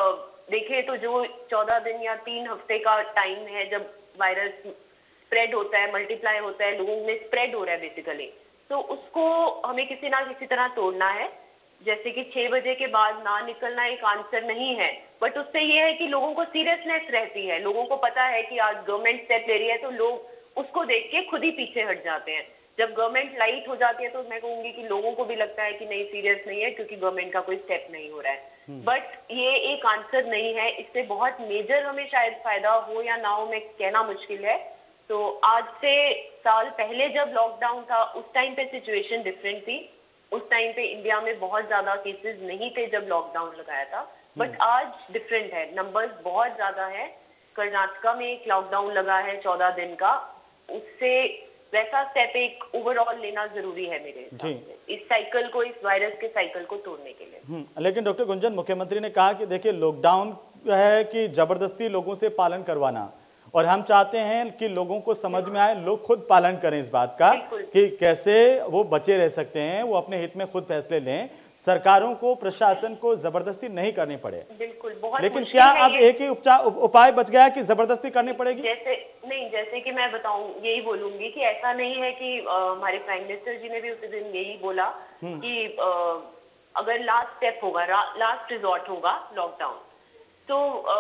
देखें तो जो चौदह दिन या तीन हफ्ते का टाइम है जब वायरस स्प्रेड होता है, मल्टीप्लाई होता है, लोगों में स्प्रेड हो रहा है बेसिकली, तो उसको हमें किसी ना किसी तरह तोड़ना है। जैसे कि छह बजे के बाद ना निकलना एक आंसर नहीं है, बट उससे ये है कि लोगों को सीरियसनेस रहती है, लोगों को पता है कि आज गवर्नमेंट स्टेप ले रही है, तो लोग उसको देख के खुद ही पीछे हट जाते हैं। जब गवर्नमेंट लाइट हो जाती है तो मैं कहूंगी कि लोगों को भी लगता है कि नहीं सीरियस नहीं है क्योंकि गवर्नमेंट का कोई स्टेप नहीं हो रहा है। बट ये एक आंसर नहीं है, इससे बहुत मेजर हमें शायद फायदा हो या ना हो मैं कहना मुश्किल है। तो आज से साल पहले जब लॉकडाउन था उस टाइम पे सिचुएशन डिफरेंट थी। उस टाइम पे इंडिया में बहुत ज्यादा केसेस नहीं थे जब लॉकडाउन लगाया था, बट आज डिफरेंट है, नंबर्स बहुत ज्यादा है। कर्नाटका में एक लॉकडाउन लगा है चौदह दिन का, उससे वैसा स्टेप एक ओवरऑल लेना जरूरी है मेरे हिसाब से, इस साइकिल को, इस वायरस के साइकिल को तोड़ने के लिए। लेकिन डॉक्टर गुंजन, मुख्यमंत्री ने कहा कि देखिए लॉकडाउन है कि जबरदस्ती लोगों से पालन करवाना, और हम चाहते हैं कि लोगों को समझ में आए, लोग खुद पालन करें इस बात का कि कैसे वो बचे रह सकते हैं, वो अपने हित में खुद फैसले लें, सरकारों को, प्रशासन को जबरदस्ती नहीं करनी पड़े। बिल्कुल, बहुत लेकिन क्या अब एक ही उपचार उपाय बच गया है कि जबरदस्ती करनी पड़ेगी? जैसे नहीं, जैसे कि मैं बताऊं, यही बोलूंगी कि ऐसा नहीं है कि हमारे प्राइम मिनिस्टर जी ने भी उस दिन यही बोला कि आ, अगर लास्ट स्टेप होगा, लास्ट रिजॉर्ट होगा लॉकडाउन, तो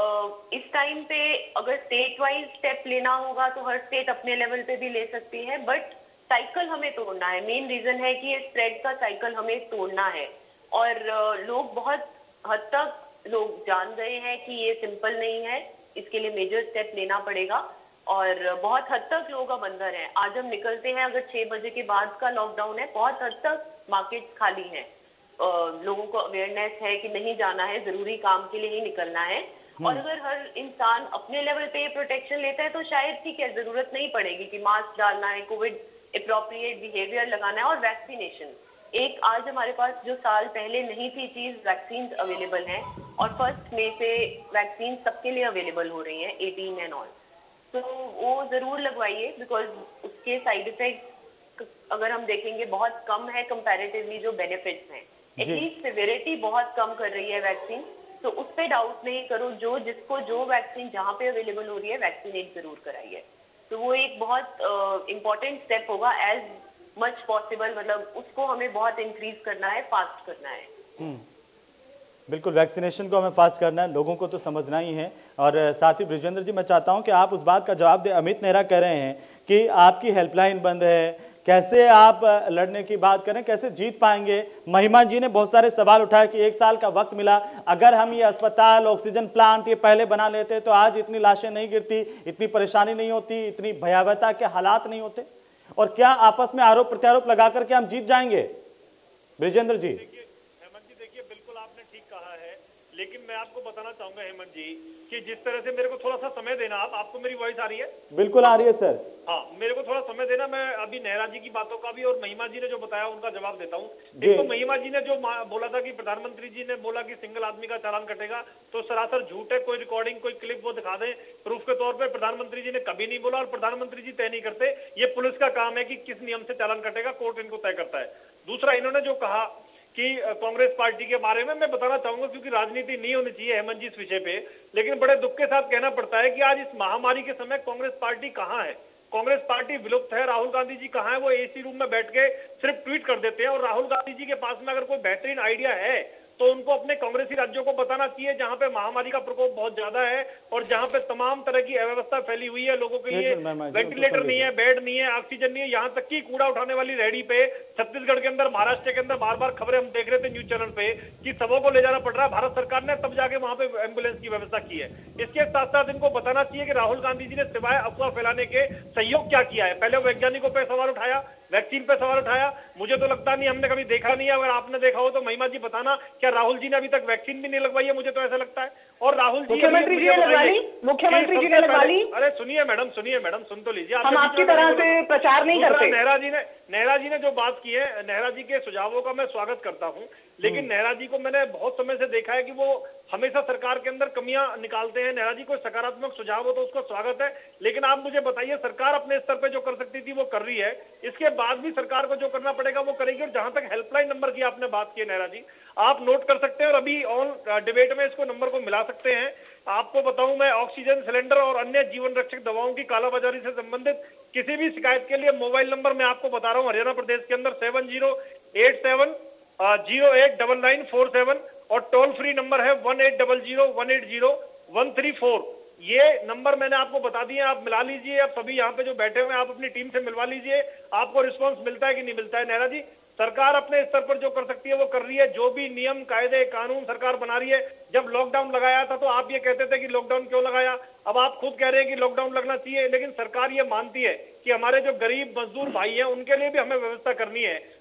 इस टाइम पे अगर स्टेट वाइज स्टेप लेना होगा तो हर स्टेट अपने लेवल पे भी ले सकती है, बट साइकिल हमें तोड़ना है। मेन रीजन है कि ये स्प्रेड का साइकिल हमें तोड़ना है, और लोग बहुत हद तक लोग जान गए हैं कि ये सिंपल नहीं है, इसके लिए मेजर स्टेप लेना पड़ेगा, और बहुत हद तक लोग अब अंदर हैं। आज हम निकलते हैं, अगर छह बजे के बाद का लॉकडाउन है, बहुत हद तक मार्केट खाली है, लोगों को अवेयरनेस है कि नहीं जाना है, जरूरी काम के लिए ही निकलना है, और अगर हर इंसान अपने लेवल पे प्रोटेक्शन लेता है तो शायद ठीक है, जरूरत नहीं पड़ेगी कि मास्क डालना है, कोविड एप्रोप्रिएट बिहेवियर लगाना है, और वैक्सीनेशन। एक आज हमारे पास जो साल पहले नहीं थी चीज, वैक्सीन अवेलेबल हैं, और फर्स्ट मई से वैक्सीन सबके लिए अवेलेबल हो रही है, एटीन एंड ऑल, तो वो जरूर लगवाइए, बिकॉज उसके साइड इफेक्ट अगर हम देखेंगे बहुत कम है कंपैरेटिवली जो बेनिफिट्स हैं, एटलीस्ट सिविरिटी बहुत कम कर रही है वैक्सीन, तो उस पर डाउट नहीं करो, जो जिसको जो वैक्सीन जहाँ पे अवेलेबल हो रही है वैक्सीनेट जरूर कराइए। तो वो एक बहुत इम्पोर्टेंट uh, स्टेप होगा, एज मच पॉसिबल, मतलब उसको हमें बहुत इंक्रीज करना है, फास्ट करना है। बिल्कुल, वैक्सीनेशन को हमें फास्ट करना है, लोगों को तो समझना ही है। और साथ ही ब्रिजेंद्र जी, मैं चाहता हूं कि आप उस बात का जवाब दें। अमित नेहरा कह रहे हैं कि आपकी हेल्पलाइन बंद है, कैसे आप लड़ने की बात करें, कैसे जीत पाएंगे? महिमा जी ने बहुत सारे सवाल उठाए कि एक साल का वक्त मिला, अगर हम ये अस्पताल, ऑक्सीजन प्लांट ये पहले बना लेते तो आज इतनी लाशें नहीं गिरती, इतनी परेशानी नहीं होती, इतनी भयावहता के हालात नहीं होते, और क्या आपस में आरोप प्रत्यारोप लगा करके हम जीत जाएंगे? ब्रिजेंद्र जी। देखिए हेमंत जी, देखिए बिल्कुल आपने ठीक कहा है, लेकिन मैं आपको बताना चाहूंगा हेमंत जी कि जिस तरह से मेरे को थोड़ा सा समय देना, आप आपको मेरी वॉइस आ रही है? बिल्कुल आ रही है सर। हाँ, मेरे को थोड़ा समय देना, मैं अभी नेहरा जी की बातों का भी और महिमा जी ने जो बताया उनका जवाब देता हूँ। एक तो महिमा जी ने जो बोला था कि प्रधानमंत्री जी ने बोला कि सिंगल आदमी का चालान कटेगा, तो सरासर झूठ है। कोई रिकॉर्डिंग, कोई क्लिप वो दिखा दें प्रूफ के तौर पर, प्रधानमंत्री जी ने कभी नहीं बोला, और प्रधानमंत्री जी तय नहीं करते, ये पुलिस का काम है कि किस नियम से चालान कटेगा, कोर्ट इनको तय करता है। दूसरा, इन्होंने जो कहा कि कांग्रेस पार्टी के बारे में, मैं बताना चाहूंगा, क्योंकि राजनीति नहीं होनी चाहिए हेमंत जी इस विषय पे, लेकिन बड़े दुख के साथ कहना पड़ता है कि आज इस महामारी के समय कांग्रेस पार्टी कहां है? कांग्रेस पार्टी विलुप्त है। राहुल गांधी जी कहां है? वो एसी रूम में बैठ के सिर्फ ट्वीट कर देते हैं, और राहुल गांधी जी के पास में अगर कोई बेहतरीन आइडिया है तो उनको अपने कांग्रेसी राज्यों को बताना चाहिए, जहां पे महामारी का प्रकोप बहुत ज्यादा है और जहां पे तमाम तरह की अव्यवस्था फैली हुई है, लोगों के लिए वेंटिलेटर नहीं है, बेड नहीं है, ऑक्सीजन नहीं है, यहाँ तक कि कूड़ा उठाने वाली रेहड़ी पे छत्तीसगढ़ के अंदर, महाराष्ट्र के अंदर बार बार खबरें हम देख रहे थे न्यूज चैनल पे कि सबों को ले जाना पड़ रहा है। भारत सरकार ने तब जाके वहां पे एम्बुलेंस की व्यवस्था की है। इसके साथ साथ इनको बताना चाहिए कि राहुल गांधी जी ने सिवाय अफवाह फैलाने के सहयोग क्या किया है। पहले वैज्ञानिकों पे सवाल उठाया, वैक्सीन पे सवाल उठाया, मुझे तो लगता नहीं, हमने कभी देखा नहीं है, अगर आपने देखा हो तो महिमा जी बताना, क्या राहुल जी ने अभी तक वैक्सीन भी नहीं लगवाई है? मुझे तो ऐसा लगता है। और राहुल जी, मुख्यमंत्री जी ने लगवा ली, मुख्यमंत्री जी ने लगवा ली। अरे सुनिए मैडम, सुनिए मैडम, सुन तो लीजिए, हम आपकी तरह से प्रचार नहीं करते। नेहरा जी ने नेहरा जी ने जो बात की है, नेहरा जी के सुझावों का मैं स्वागत करता हूं, लेकिन नेहरा जी को मैंने बहुत समय से देखा है कि वो हमेशा सरकार के अंदर कमियां निकालते हैं। नेहरा जी कोई सकारात्मक सुझाव हो तो उसको स्वागत है, लेकिन आप मुझे बताइए, सरकार अपने स्तर पे जो कर सकती थी वो कर रही है, इसके बाद भी सरकार को जो करना पड़ेगा वो करेगी। और जहां तक हेल्पलाइन नंबर की आपने बात की नेहरा जी, आप नोट कर सकते हैं और अभी ऑन डिबेट में इसको नंबर को मिला सकते हैं। आपको बताऊं मैं, ऑक्सीजन सिलेंडर और अन्य जीवन रक्षक दवाओं की कालाबाजारी से संबंधित किसी भी शिकायत के लिए मोबाइल नंबर मैं आपको बता रहा हूं, हरियाणा प्रदेश के अंदर seven zero eight seven zero eight double nine four seven, और टोल फ्री नंबर है one eight double zero one eight zero one three four. ये नंबर मैंने आपको बता दिए, आप मिला लीजिए। आप सभी यहाँ पे जो बैठे हुए हैं, आप अपनी टीम से मिलवा लीजिए, आपको रिस्पांस मिलता है कि नहीं मिलता है। नेहरा जी, सरकार अपने स्तर पर जो कर सकती है वो कर रही है। जो भी नियम, कायदे, कानून सरकार बना रही है। जब लॉकडाउन लगाया था तो आप ये कहते थे कि लॉकडाउन क्यों लगाया, अब आप खुद कह रहे हैं कि लॉकडाउन लगना चाहिए, लेकिन सरकार ये मानती है कि हमारे जो गरीब मजदूर भाई हैं उनके लिए भी हमें व्यवस्था करनी है।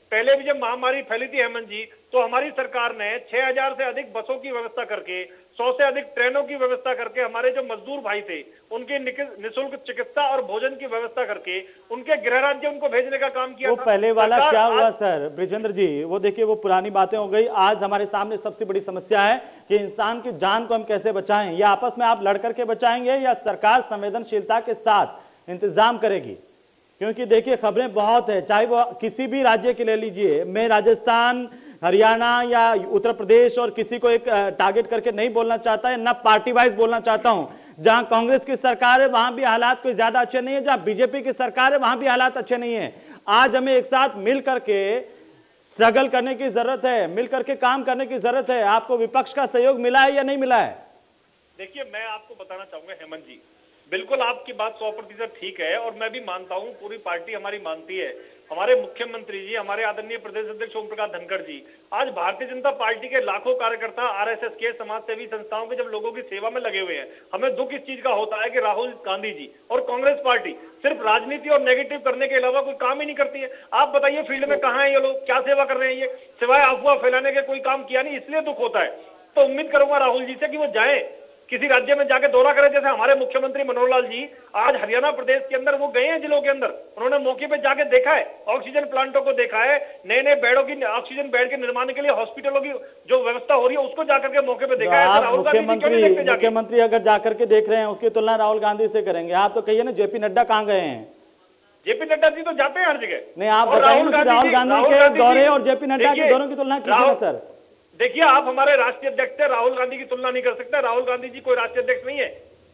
पहले भी जब महामारी फैली थी हेमंत जी, तो हमारी सरकार ने छह हजार से अधिक बसों की व्यवस्था करके, सौ से अधिक ट्रेनों की व्यवस्था करके, हमारे जो मजदूर भाई थे उनकी निःशुल्क चिकित्सा और भोजन की व्यवस्था करके उनके गृह राज्य उनको भेजने का काम किया वो था। पहले वाला क्या हुआ सर ब्रिजेंद्र जी, वो देखिए वो पुरानी बातें हो गई। आज हमारे सामने सबसे बड़ी समस्या है कि इंसान की जान को हम कैसे बचाएं। या आपस में आप लड़ करके बचाएंगे या सरकार संवेदनशीलता के साथ इंतजाम करेगी? क्योंकि देखिए खबरें बहुत है, चाहे वो किसी भी राज्य के ले लीजिए। मैं राजस्थान, हरियाणा या उत्तर प्रदेश और किसी को एक टारगेट करके नहीं बोलना चाहता है, ना पार्टी वाइज बोलना चाहता हूं। जहां कांग्रेस की सरकार है वहां भी हालात कोई ज्यादा अच्छे नहीं है, जहां बीजेपी की सरकार है वहां भी हालात अच्छे नहीं है। आज हमें एक साथ मिल करके स्ट्रगल करने की जरूरत है, मिल करके काम करने की जरूरत है। आपको विपक्ष का सहयोग मिला है या नहीं मिला है? देखिए मैं आपको बताना चाहूंगा हेमंत जी, बिल्कुल आपकी बात सौ प्रतिशत ठीक है और मैं भी मानता हूं, पूरी पार्टी हमारी मानती है। हमारे मुख्यमंत्री जी, हमारे आदरणीय प्रदेश अध्यक्ष ओम प्रकाश धनखड़ जी, आज भारतीय जनता पार्टी के लाखों कार्यकर्ता, आरएसएस के, समाज सेवी संस्थाओं के जब लोगों की सेवा में लगे हुए हैं। हमें दुख इस चीज का होता है कि राहुल गांधी जी और कांग्रेस पार्टी सिर्फ राजनीति और नेगेटिव करने के अलावा कोई काम ही नहीं करती है। आप बताइए फील्ड में कहाँ है ये लोग, क्या सेवा कर रहे हैं? ये सिवाय अफवाह फैलाने के कोई काम किया नहीं, इसलिए दुख होता है। तो उम्मीद करूंगा राहुल जी से कि वो जाए किसी राज्य में जाके दौरा करें, जैसे हमारे मुख्यमंत्री मनोहर लाल जी आज हरियाणा प्रदेश के अंदर वो गए हैं जिलों के अंदर, उन्होंने मौके पे जाके देखा है, ऑक्सीजन प्लांटों को देखा है, नए नए बेडों की, ऑक्सीजन बेड के निर्माण के लिए हॉस्पिटलों की जो व्यवस्था हो रही है उसको जाकर के मौके पे देखा है। आप मुख्यमंत्री मुख्यमंत्री अगर जाकर के देख रहे हैं, उसकी तुलना राहुल गांधी से करेंगे? आप तो कहिए ना जेपी नड्डा कहाँ गए हैं? जेपी नड्डा जी तो जाते हैं हर जगह। नहीं, आप बताइए कि राहुल गांधी के दौरे और जेपी नड्डा के दौरों की तुलना कीजिए ना सर। देखिए आप हमारे राष्ट्रीय अध्यक्ष थे, राहुल गांधी की तुलना नहीं कर सकते। राहुल गांधी जी कोई राष्ट्रीय अध्यक्ष नहीं है,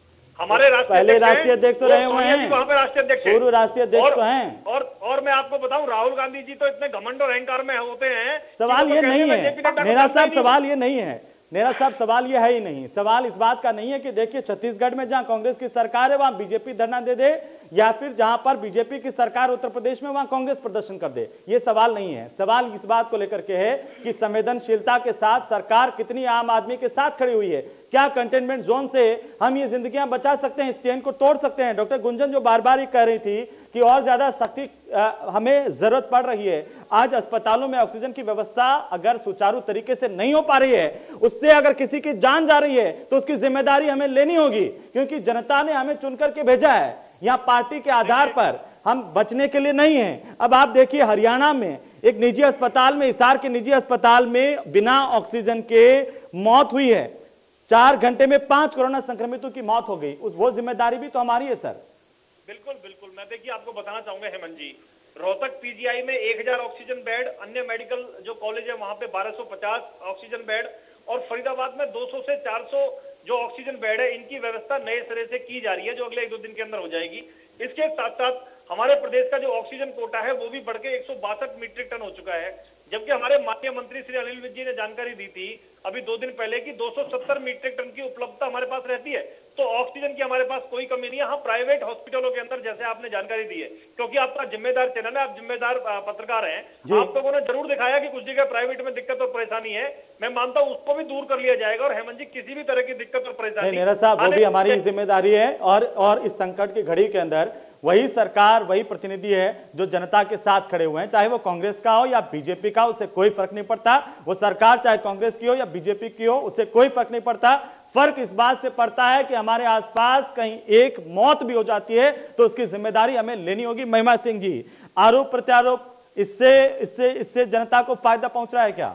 हमारे राष्ट्रीय पहले राष्ट्रीय अध्यक्ष तो रहे हुए हैं, वहां पे राष्ट्रीय अध्यक्ष पूर्व राष्ट्रीय अध्यक्ष तो हैं। और और मैं आपको बताऊं, राहुल गांधी जी तो इतने घमंड और अहंकार में होते हैं। सवाल ये नहीं है मेरा साहब, सवाल ये नहीं है मेरा साहब सवाल ये है ही नहीं। सवाल इस बात का नहीं है कि देखिए छत्तीसगढ़ में जहां कांग्रेस की सरकार है वहां बीजेपी धरना दे दे, या फिर जहां पर बीजेपी की सरकार उत्तर प्रदेश में वहां कांग्रेस प्रदर्शन कर दे। ये सवाल नहीं है। सवाल इस बात को लेकर के है कि संवेदनशीलता के साथ सरकार कितनी आम आदमी के साथ खड़ी हुई है। क्या कंटेनमेंट जोन से हम ये जिंदगियां बचा सकते हैं, इस चेन को तोड़ सकते हैं? डॉक्टर गुंजन जो बार बार ये कह रही थी कि और ज्यादा सख्ती हमें जरूरत पड़ रही है। आज अस्पतालों में ऑक्सीजन की व्यवस्था अगर सुचारू तरीके से नहीं हो पा रही है, उससे अगर किसी की जान जा रही है तो उसकी जिम्मेदारी हमें लेनी होगी, क्योंकि जनता ने हमें चुनकर के भेजा है। यहाँ पार्टी के आधार पर हम बचने के लिए नहीं है। अब आप देखिए हरियाणा में एक निजी अस्पताल में, हिसार के निजी अस्पताल में बिना ऑक्सीजन के मौत हुई है। चार घंटे में पांच कोरोना संक्रमितों की मौत हो गई। उस वो जिम्मेदारी भी तो हमारी है सर। बिल्कुल बिल्कुल, मैं देखिए आपको बताना चाहूंगा हेमंत जी, रोहतक पीजीआई में एक हजार ऑक्सीजन बेड, अन्य मेडिकल जो कॉलेज है वहां पे बारह सौ पचास ऑक्सीजन बेड, और फरीदाबाद में दो सौ से चार सौ जो ऑक्सीजन बेड है, इनकी व्यवस्था नए सिरे से की जा रही है, जो अगले एक दो दिन के अंदर हो जाएगी। इसके साथ साथ हमारे प्रदेश का जो ऑक्सीजन कोटा है वो भी बढ़ के एक सौ बासठ मीट्रिक टन हो चुका है, जबकि हमारे माननीय मंत्री श्री अनिल विज जी ने जानकारी दी थी अभी दो दिन पहले कि दो सौ सत्तर मीट्रिक टन की उपलब्धता हमारे पास रहती है। तो ऑक्सीजन की हमारे पास कोई कमी नहीं है। हाँ, प्राइवेट हॉस्पिटलों के अंदर जैसे आपने जानकारी दी है, क्योंकि आपका जिम्मेदार चैनल है, आप जिम्मेदार पत्रकार हैं, आप लोगों ने जरूर दिखाया कि कुछ जगह प्राइवेट में दिक्कत और परेशानी है। मैं मानता हूं उसको भी दूर कर लिया जाएगा और हेमंत जी किसी भी तरह की दिक्कत और परेशानी मेरा साहब वो भी हमारी जिम्मेदारी है। और और इस संकट की घड़ी के अंदर वही सरकार, वही प्रतिनिधि है जो जनता के साथ खड़े हुए हैं, चाहे वो कांग्रेस का हो या बीजेपी का, उससे कोई फर्क नहीं पड़ता। वो सरकार चाहे कांग्रेस की हो या बीजेपी की हो, उससे कोई फर्क नहीं पड़ता। फर्क इस बात से पड़ता है कि हमारे आसपास कहीं एक मौत भी हो जाती है तो उसकी जिम्मेदारी हमें लेनी होगी। महिमा सिंह जी, आरोप प्रत्यारोप, इससे इससे इससे जनता को फायदा पहुंच रहा है क्या?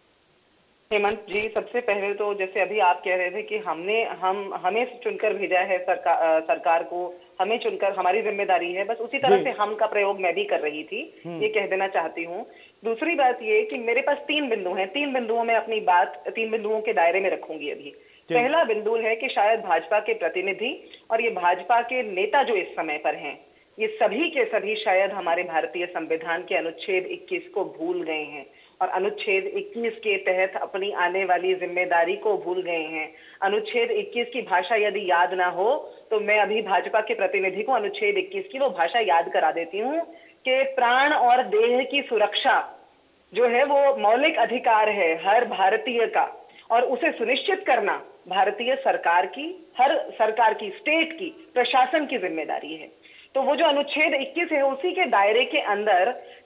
हेमंत जी, सबसे पहले तो जैसे अभी आप कह रहे थे कि हमने हम हमें चुनकर भेजा है सरकार सरकार को, हमें चुनकर, हमारी जिम्मेदारी है, बस उसी तरह से हम का प्रयोग मैं भी कर रही थी, ये कह देना चाहती हूँ। दूसरी बात ये कि मेरे पास तीन बिंदु हैं, तीन बिंदुओं में अपनी बात तीन बिंदुओं के दायरे में रखूंगी अभी। पहला बिंदु है कि शायद भाजपा के प्रतिनिधि और ये भाजपा के नेता जो इस समय पर हैं, ये सभी के सभी शायद हमारे भारतीय संविधान के अनुच्छेद इक्कीस को भूल गए हैं और अनुच्छेद इक्कीस के तहत अपनी आने वाली जिम्मेदारी को भूल गए हैं। अनुच्छेद इक्कीस की भाषा यदि याद ना हो तो मैं अभी भाजपा के प्रतिनिधि को अनुच्छेद इक्कीस की वो भाषा याद करा देती हूँ कि प्राण और देह की सुरक्षा जो है वो मौलिक अधिकार है हर भारतीय का, और उसे सुनिश्चित करना भारतीय सरकार की, हर सरकार की, स्टेट की, प्रशासन की जिम्मेदारी है। तो वो जो अनुच्छेद इक्कीस है उसी के दायरे के अंदर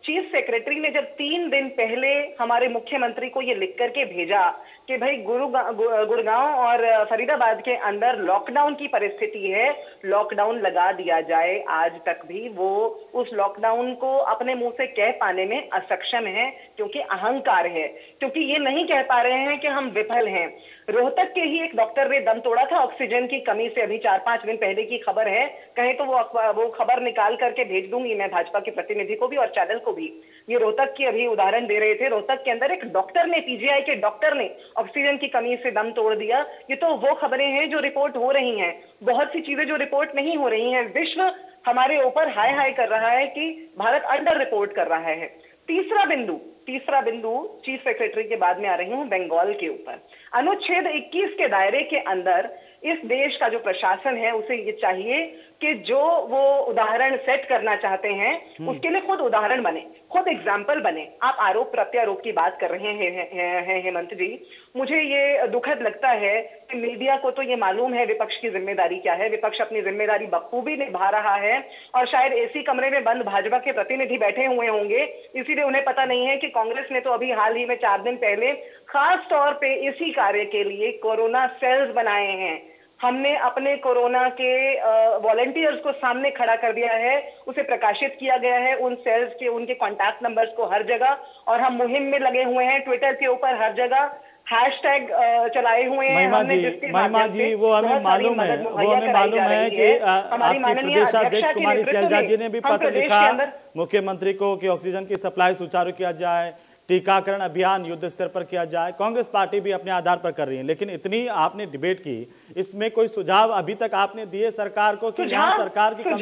चीफ सेक्रेटरी ने जब तीन दिन पहले हमारे मुख्यमंत्री को ये लिख करके भेजा कि भाई गुड़गांव और फरीदाबाद के अंदर लॉकडाउन की परिस्थिति है, लॉकडाउन लगा दिया जाए, आज तक भी वो उस लॉकडाउन को अपने मुंह से कह पाने में असक्षम है, क्योंकि अहंकार है, क्योंकि ये नहीं कह पा रहे हैं कि हम विफल हैं। रोहतक के ही एक डॉक्टर ने दम तोड़ा था ऑक्सीजन की कमी से, अभी चार पांच दिन पहले की खबर है, कहीं तो वो वो खबर निकाल करके भेज दूंगी मैं भाजपा के प्रतिनिधि को भी और चैनल को भी। ये रोहतक की अभी उदाहरण दे रहे थे, रोहतक के अंदर एक डॉक्टर ने, पीजीआई के डॉक्टर ने ऑक्सीजन की कमी से दम तोड़ दिया। ये तो वो खबरें हैं जो रिपोर्ट हो रही हैं, बहुत सी चीजें जो रिपोर्ट नहीं हो रही हैं। विश्व हमारे ऊपर हाय हाय कर रहा है कि भारत अंडर रिपोर्ट कर रहा है। तीसरा बिंदु तीसरा बिंदु चीफ सेक्रेटरी के बाद में आ रही हूं, बंगाल के ऊपर। अनुच्छेद इक्कीस के दायरे के अंदर इस देश का जो प्रशासन है उसे ये चाहिए कि जो वो उदाहरण सेट करना चाहते हैं उसके लिए खुद उदाहरण बने, खुद एग्जाम्पल बने। आप आरोप प्रत्यारोप की बात कर रहे हैं है, है, है, हेमंत जी, मुझे ये दुखद लगता है कि मीडिया को तो ये मालूम है विपक्ष की जिम्मेदारी क्या है, विपक्ष अपनी जिम्मेदारी बखूबी निभा रहा है और शायद एसी कमरे में बंद भाजपा के प्रतिनिधि बैठे हुए होंगे, इसीलिए उन्हें पता नहीं है कि कांग्रेस ने तो अभी हाल ही में चार दिन पहले खास तौर पे इसी कार्य के लिए कोरोना सेल्स बनाए हैं। हमने अपने कोरोना के वॉलंटियर्स को सामने खड़ा कर दिया है, उसे प्रकाशित किया गया है, उन सेल्स के उनके कॉन्टैक्ट नंबर्स को हर जगह, और हम मुहिम में लगे हुए हैं, ट्विटर के ऊपर हर जगह हैशटैग चलाए हुए हैं। महिमा जी, महिमा जी वो हमें मालूम है, वो हमें मालूम है कि आपकी प्रदेशाध्यक्ष कुमारी सैलजा जी ने भी पत्र लिखा मुख्यमंत्री को कि ऑक्सीजन की सप्लाई सुचारू किया जाए, टीकाकरण अभियान युद्ध स्तर पर किया जाए। कांग्रेस पार्टी भी अपने आधार पर कर रही है, लेकिन इतनी आपने डिबेट की, इसमें कोई सुझाव अभी तक आपने दिए सरकार को कि यहाँ सरकार की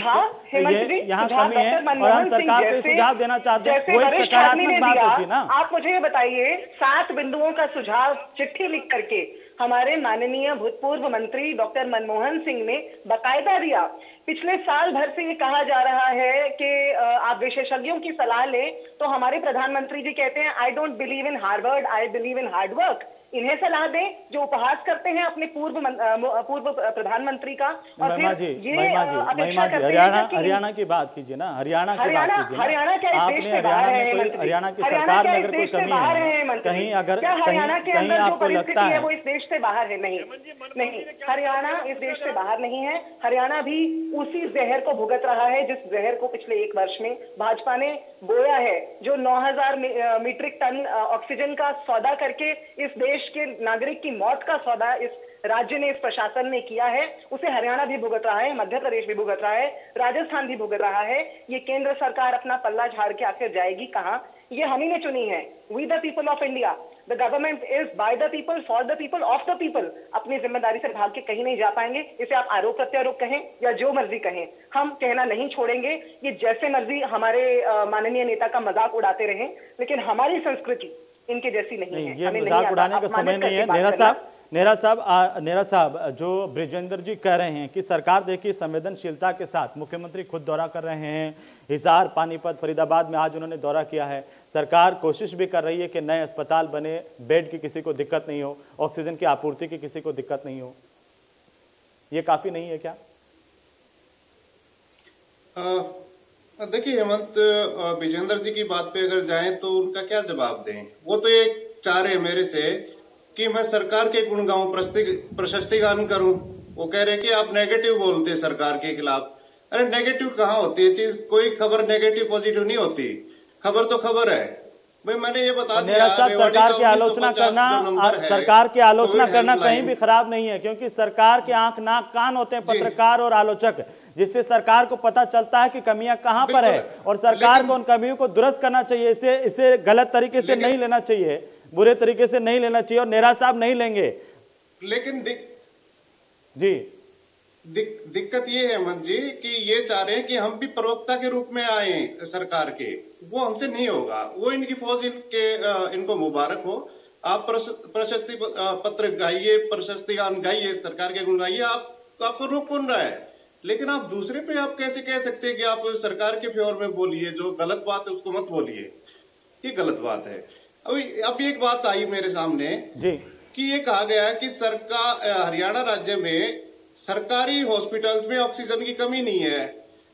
ये यहाँ कमी है और हम सरकार को सुझाव देना चाहते हैं, वो एक सकारात्मक बात होती ना। आप मुझे ये बताइए, सात बिंदुओं का सुझाव चिट्ठी लिख करके हमारे माननीय भूतपूर्व मंत्री डॉक्टर मनमोहन सिंह ने बाकायदा दिया। पिछले साल भर से ये कहा जा रहा है कि आप विशेषज्ञों की सलाह लें, तो हमारे प्रधानमंत्री जी कहते हैं I don't believe in Harvard, I believe in hard work. इन्हें सलाह दें जो उपहास करते हैं अपने पूर्व पूर्व प्रधानमंत्री का। और महिमा जी, महिमा जी, महिमा जी, हरियाणा हरियाणा की बात कीजिए ना, हरियाणा की बात कीजिए ना। हरियाणा क्या आपने हरियाणा में कोई, हरियाणा की सरकार में अगर कोई कमी है कहीं, अगर कहीं कहीं आपको लगता है वो इस देश से बाहर है? नहीं नहीं, हरियाणा इस देश से बाहर नहीं है। हरियाणा भी उसी जहर को भुगत रहा है जिस जहर को पिछले एक वर्ष में भाजपा ने बोया है। जो नौ हजार मीट्रिक टन ऑक्सीजन का सौदा करके इस देश के नागरिक की मौत का सौदा इस राज्य ने, इस प्रशासन ने किया है, उसे हरियाणा भी भुगत रहा है, मध्य प्रदेश भी भुगत रहा है, राजस्थान भी भुगत रहा है। ये केंद्र सरकार अपना पल्ला झाड़ के आखिर जाएगी कहां? ये हम ही ने चुनी है। We the people of India, the government is by the people, for the people, of the people. अपनी जिम्मेदारी से भाग के कहीं नहीं जा पाएंगे। इसे आप आरोप प्रत्यारोप कहें या जो मर्जी कहें, हम कहना नहीं छोड़ेंगे। ये जैसे मर्जी हमारे माननीय नेता का मजाक उड़ाते रहे, लेकिन हमारी संस्कृति इनके जैसी नहीं, नहीं है। ये मजाक उड़ाने का समय नहीं है। नेहरा साहब, नेहरा साहब, नेहरा साहब, जो बृजेंद्र जी कह रहे हैं कि सरकार देखिए संवेदनशीलता के साथ, मुख्यमंत्री खुद दौरा कर रहे हैं, हिसार, पानीपत, फरीदाबाद में आज उन्होंने दौरा किया है। सरकार कोशिश भी कर रही है कि नए अस्पताल बने, बेड की किसी को दिक्कत नहीं हो, ऑक्सीजन की आपूर्ति की किसी को दिक्कत नहीं हो। ये काफी नहीं है क्या? देखिए हेमंत, विजेंद्र जी की बात पे अगर जाएं तो उनका क्या जवाब दें? वो तो ये चाह रहे मेरे से कि मैं सरकार के गुण गाऊं, प्रशस्तिगान करूं। वो कह रहे कि आप नेगेटिव बोलते हैं सरकार के खिलाफ। अरे नेगेटिव कहाँ होती है चीज? कोई खबर नेगेटिव पॉजिटिव नहीं होती, खबर तो खबर है भाई। मैंने ये बता दिया, सरकार की आलोचना करना, सरकार की आलोचना करना कहीं भी खराब नहीं है, क्योंकि सरकार के आंख नाक कान होते हैं पत्रकार और आलोचक, जिससे सरकार को पता चलता है कि कमियां कहां पर है और सरकार को उन कमियों को दुरुस्त करना चाहिए। इसे इसे गलत तरीके से नहीं लेना चाहिए, बुरे तरीके से नहीं लेना चाहिए, और नेहरा साहब नहीं लेंगे। लेकिन दिक, जी दिक, दिक्कत ये है हेमंत जी कि ये चाह रहे हैं कि हम भी प्रवक्ता के रूप में आए सरकार के। वो हमसे नहीं होगा। वो इनकी फौज इनके इनको मुबारक हो। आप प्रशस्ति पत्र गाइए, प्रशस्ति गान गाइए, सरकार के गुण गाइए, आप आपको रोक कौन रहा है? लेकिन आप दूसरे पे आप कैसे कह सकते हैं कि आप सरकार के फेवर में बोलिए? जो गलत बात है उसको मत बोलिए, ये गलत बात है। अभी अभी एक बात आई मेरे सामने जी कि ये कहा गया कि सरकार, हरियाणा राज्य में सरकारी हॉस्पिटल्स में ऑक्सीजन की कमी नहीं है,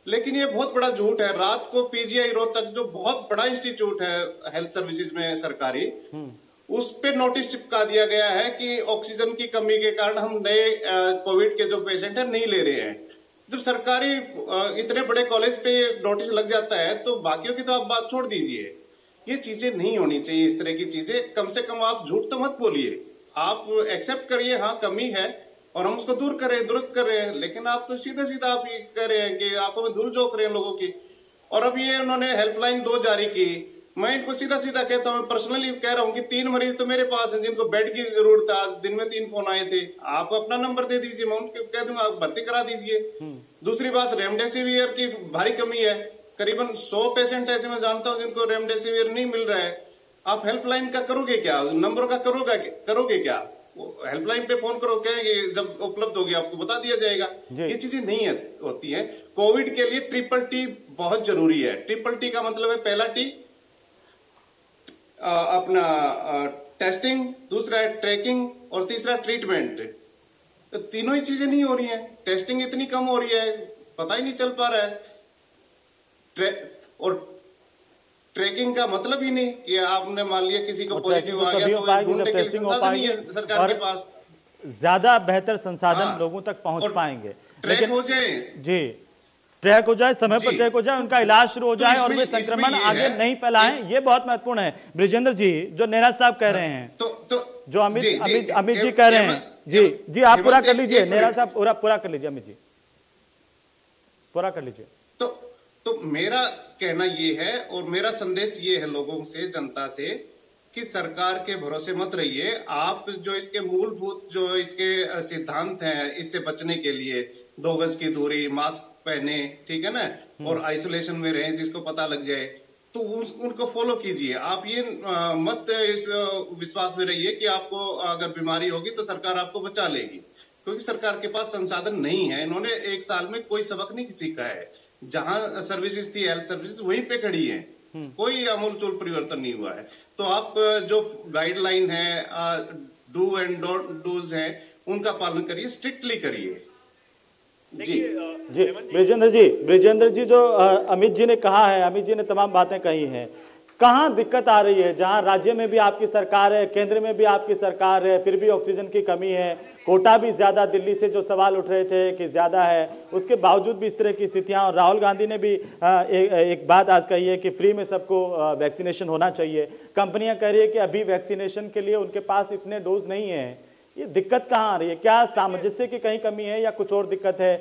लेकिन ये बहुत बड़ा झूठ है। रात को पीजीआई रोहतक जो बहुत बड़ा इंस्टीट्यूट है हेल्थ सर्विसेज में सरकारी, उस पे नोटिस चिपका दिया गया है कि ऑक्सीजन की कमी के कारण हम नए कोविड के जो पेशेंट है नहीं ले रहे हैं। जब सरकारी इतने बड़े कॉलेज पे नोटिस लग जाता है तो बाकियों की तो आप बात छोड़ दीजिए। ये चीजें नहीं होनी चाहिए, इस तरह की चीजें। कम से कम आप झूठ तो मत बोलिए, आप एक्सेप्ट करिए हाँ कमी है और हम उसको दूर करें, दुरुस्त करें। लेकिन आप तो सीधे सीधा आप ये कह रहे हैं कि आंखों में धूल झोंक रहे हैं लोगों की। और अब ये उन्होंने हेल्पलाइन दो जारी की। मैं इनको सीधा सीधा कहता हूँ, पर्सनली कह रहा हूँ कि तीन मरीज तो मेरे पास हैं जिनको बेड की जरूरत है। आज दिन में तीन फोन आए थे, आप अपना नंबर दे दीजिए, मैं उनको कह दूंगा आप भर्ती करा दीजिए। दूसरी बात, रेमडेसिविर की भारी कमी है। करीबन सौ पेशेंट ऐसे मैं जानता हूँ जिनको रेमडेसिविर नहीं मिल रहा है। आप हेल्पलाइन का करोगे क्या, नंबरों का करोगे करोगे क्या? हेल्पलाइन पे फोन करो, क्या जब उपलब्ध होगी आपको बता दिया जाएगा। ये चीजें नहीं है, होती हैं। कोविड के लिए ट्रिपल टी बहुत जरूरी है। ट्रिपल टी का मतलब है पहला टी अपना टेस्टिंग, दूसरा है ट्रैकिंग और तीसरा ट्रीटमेंट। तो तीनों ही चीजें नहीं हो रही हैं। टेस्टिंग इतनी कम हो रही है, पता ही नहीं चल पा रहा है। ट्रे, और ट्रैकिंग का मतलब ही नहीं कि आपने मान लिया किसी को पॉजिटिव आ गया तो ढूंढने के लिए संसाधन नहीं है सरकार के पास। ज्यादा बेहतर संसाधन लोगों तक पहुंच पाएंगे, ट्रैक हो जाए जी, ट्रैक हो जाए, समय पर ट्रैक हो जाए, उनका इलाज शुरू हो जाए और वे संक्रमण आगे नहीं फैलाएं, ये बहुत महत्वपूर्ण है। ब्रिजेंद्र जी, जो नेहरा साहब कह रहे हैं, तो, तो जो अमित अमित अमित जी कह रहे हैं, जी जी आप पूरा कर लीजिए, नेहरा साहब पूरा पूरा कर लीजिए, अमित जी पूरा कर लीजिए। तो तो मेरा कहना ये है और मेरा संदेश ये है लोगों से, जनता से, कि सरकार के भरोसे मत रहिए। आप जो इसके मूलभूत जो इसके सिद्धांत हैं इससे बचने के लिए, दो गज की दूरी, मास्क पहने, ठीक है ना, और आइसोलेशन में रहें जिसको पता लग जाए, तो उन, उनको फॉलो कीजिए। आप ये आ, मत इस विश्वास में रहिए कि आपको अगर बीमारी होगी तो सरकार आपको बचा लेगी, क्योंकि सरकार के पास संसाधन नहीं है। इन्होंने एक साल में कोई सबक नहीं सीखा है। जहां सर्विसेज थी, हेल्थ सर्विसेज, वहीं पे खड़ी है, कोई आमूलचूल परिवर्तन नहीं हुआ है। तो आप जो गाइडलाइन है, डू एंड डोंट डूज है, उनका पालन करिए, स्ट्रिक्टली करिए। जी जी ब्रिजेंद्र जी, ब्रिजेंद्र जी जो अमित जी ने कहा है, अमित जी ने तमाम बातें कही हैं, कहाँ दिक्कत आ रही है? जहां राज्य में भी आपकी सरकार है, केंद्र में भी आपकी सरकार है, फिर भी ऑक्सीजन की कमी है, कोटा भी ज्यादा, दिल्ली से जो सवाल उठ रहे थे कि ज्यादा है, उसके बावजूद भी इस तरह की स्थितियां। और राहुल गांधी ने भी एक, एक बात आज कही है कि फ्री में सबको वैक्सीनेशन होना चाहिए। कंपनियां कह रही है कि अभी वैक्सीनेशन के लिए उनके पास इतने डोज नहीं है। ये दिक्कत कहाँ आ रही है? क्या सामंजस्य की कहीं कमी है या कुछ और दिक्कत है?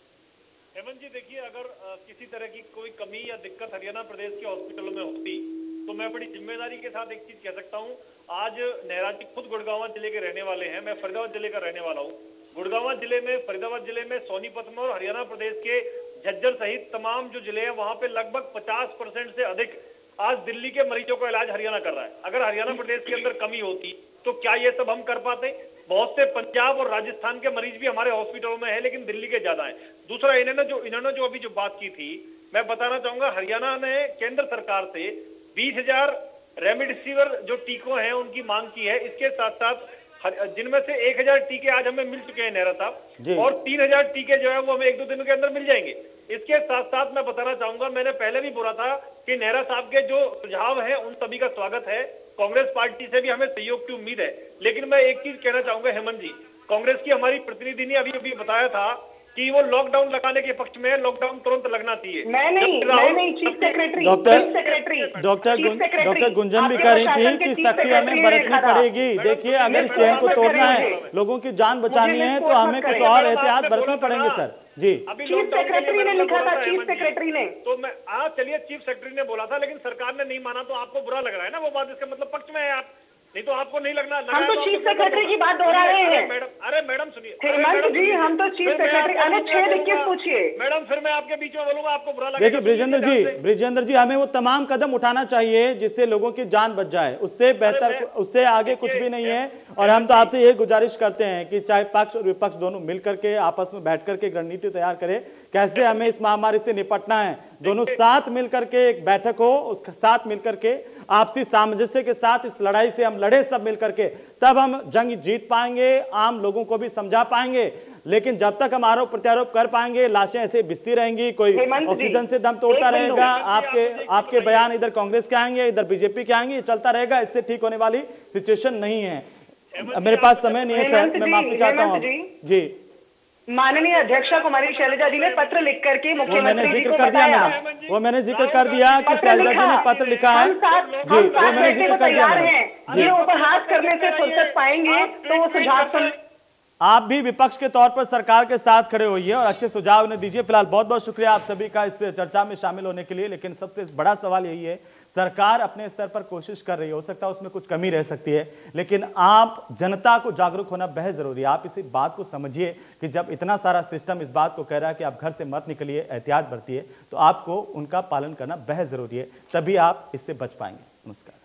हेमंत जी देखिए, अगर आ, किसी तरह की कोई कमी या दिक्कत हरियाणा प्रदेश के हॉस्पिटलों में होती तो मैं बड़ी जिम्मेदारी के साथ एक चीज कह सकता हूँ। आज नेहरा जी खुद गुड़गांव जिले के रहने वाले हैं, मैं फरीदाबाद जिले का रहने वाला हूँ। गुड़गांव जिले में, फरीदाबाद जिले में, सोनीपत में और हरियाणा प्रदेश के झज्जर सहित तमाम जो जिले हैं वहां पे लगभग पचास परसेंट से अधिक आज दिल्ली के मरीजों का इलाज हरियाणा कर रहा है। अगर हरियाणा प्रदेश के अंदर कमी होती तो क्या ये सब हम कर पाते? बहुत से पंजाब और राजस्थान के मरीज भी हमारे हॉस्पिटलों में है, लेकिन दिल्ली के ज्यादा है। दूसरा, इन्होंने जो इन्होंने जो अभी जो बात की थी, मैं बताना चाहूंगा, हरियाणा ने केंद्र सरकार से बीस हजार रेमडेसिविर जो टीकों हैं उनकी मांग की है। इसके साथ साथ जिनमें से एक हजार टीके आज हमें मिल चुके हैं नेहरा साहब, और तीन हजार टीके जो है वो हमें एक दो दिनों के अंदर मिल जाएंगे। इसके साथ साथ मैं बताना चाहूंगा, मैंने पहले भी बोला था कि नेहरा साहब के जो सुझाव हैं उन सभी का स्वागत है। कांग्रेस पार्टी से भी हमें सहयोग की उम्मीद है। लेकिन मैं एक चीज कहना चाहूंगा हेमंत जी, कांग्रेस की हमारी प्रतिनिधि ने अभी अभी बताया था कि वो लॉकडाउन लगाने के पक्ष में, लॉकडाउन तुरंत लगना चाहिए। मैं नहीं, मैं नहीं, chief secretary, doctor secretary doctor doctor Gunjan भी कह रही थी कि सख्ती हमें बरतनी पड़ेगी। देखिए, अगर चैन को तोड़ना है, लोगों की जान बचानी है, तो हमें कुछ और एहतियात बरतने पड़ेंगे सर जी। चीफ सेक्रेटरी ने लिखा था, चीफ सेक्रेटरी ने। तो मैं हाँ चलिए, चीफ सेक्रेटरी ने बोला था, लेकिन सरकार ने नहीं माना, तो आपको बुरा लग रहा है ना वो बात? इसका मतलब पक्ष में है आप, नहीं तो आपको नहीं लगना। हम तो चीफ सेक्रेटरी की बात दोहरा रहे हैं मैडम। अरे मैडम सुनिए हेमंत जी, हम तो चीफ सेक्रेटरी, अरे छह इक्कीस पूछिए मैडम, फिर मैं आपके बीच में बोलूंगा, आपको बुरा लगेगा। देखिए ब्रिजेंद्र जी, ब्रिजेंद्र जी, हमें वो तमाम कदम उठाना चाहिए जिससे लोगों की जान बच जाए। उससे बेहतर, उससे आगे कुछ भी नहीं है। और हम तो आपसे ये गुजारिश करते हैं कि चाहे पक्ष और विपक्ष दोनों मिलकर के आपस में बैठ करके रणनीति तैयार करें, कैसे हमें इस महामारी से निपटना है। दोनों साथ मिलकर के एक बैठक हो, उसके साथ मिलकर के आपसी सामंजस्य के साथ इस लड़ाई से हम लड़े सब मिलकर के, तब हम जंग जीत पाएंगे, आम लोगों को भी समझा पाएंगे। लेकिन जब तक हम आरोप प्रत्यारोप कर पाएंगे, लाशें ऐसे बिस्ती रहेंगी, कोई ऑक्सीजन से दम तोड़ता रहेगा, आपके आपके बयान इधर कांग्रेस के आएंगे, इधर बीजेपी के आएंगे, चलता रहेगा। इससे ठीक होने वाली सिचुएशन नहीं है। मेरे पास समय नहीं है सर, मैं माफी चाहता हूँ जी। माननीय अध्यक्षा कुमारी शैलजा जी ने पत्र लिख करके मुख्यमंत्री जी को कर दिया मैडम, वो मैंने जिक्र कर दिया कि शैलजा जी ने पत्र लिखा है जी, वो मैंने जिक्र कर दिया मैडम जी। उपहास करने से फुर्सत पाएंगे तो वो सुझाव सुन। आप भी विपक्ष के तौर पर सरकार के साथ खड़े होइए और अच्छे सुझाव उन्हें दीजिए। फिलहाल बहुत बहुत शुक्रिया आप सभी का इस चर्चा में शामिल होने के लिए। लेकिन सबसे बड़ा सवाल यही है, सरकार अपने स्तर पर कोशिश कर रही है, हो सकता है उसमें कुछ कमी रह सकती है, लेकिन आप जनता को जागरूक होना बेहद जरूरी है। आप इसी बात को समझिए कि जब इतना सारा सिस्टम इस बात को कह रहा है कि आप घर से मत निकलिए, एहतियात बरतिए, तो आपको उनका पालन करना बेहद जरूरी है, तभी आप इससे बच पाएंगे। नमस्कार।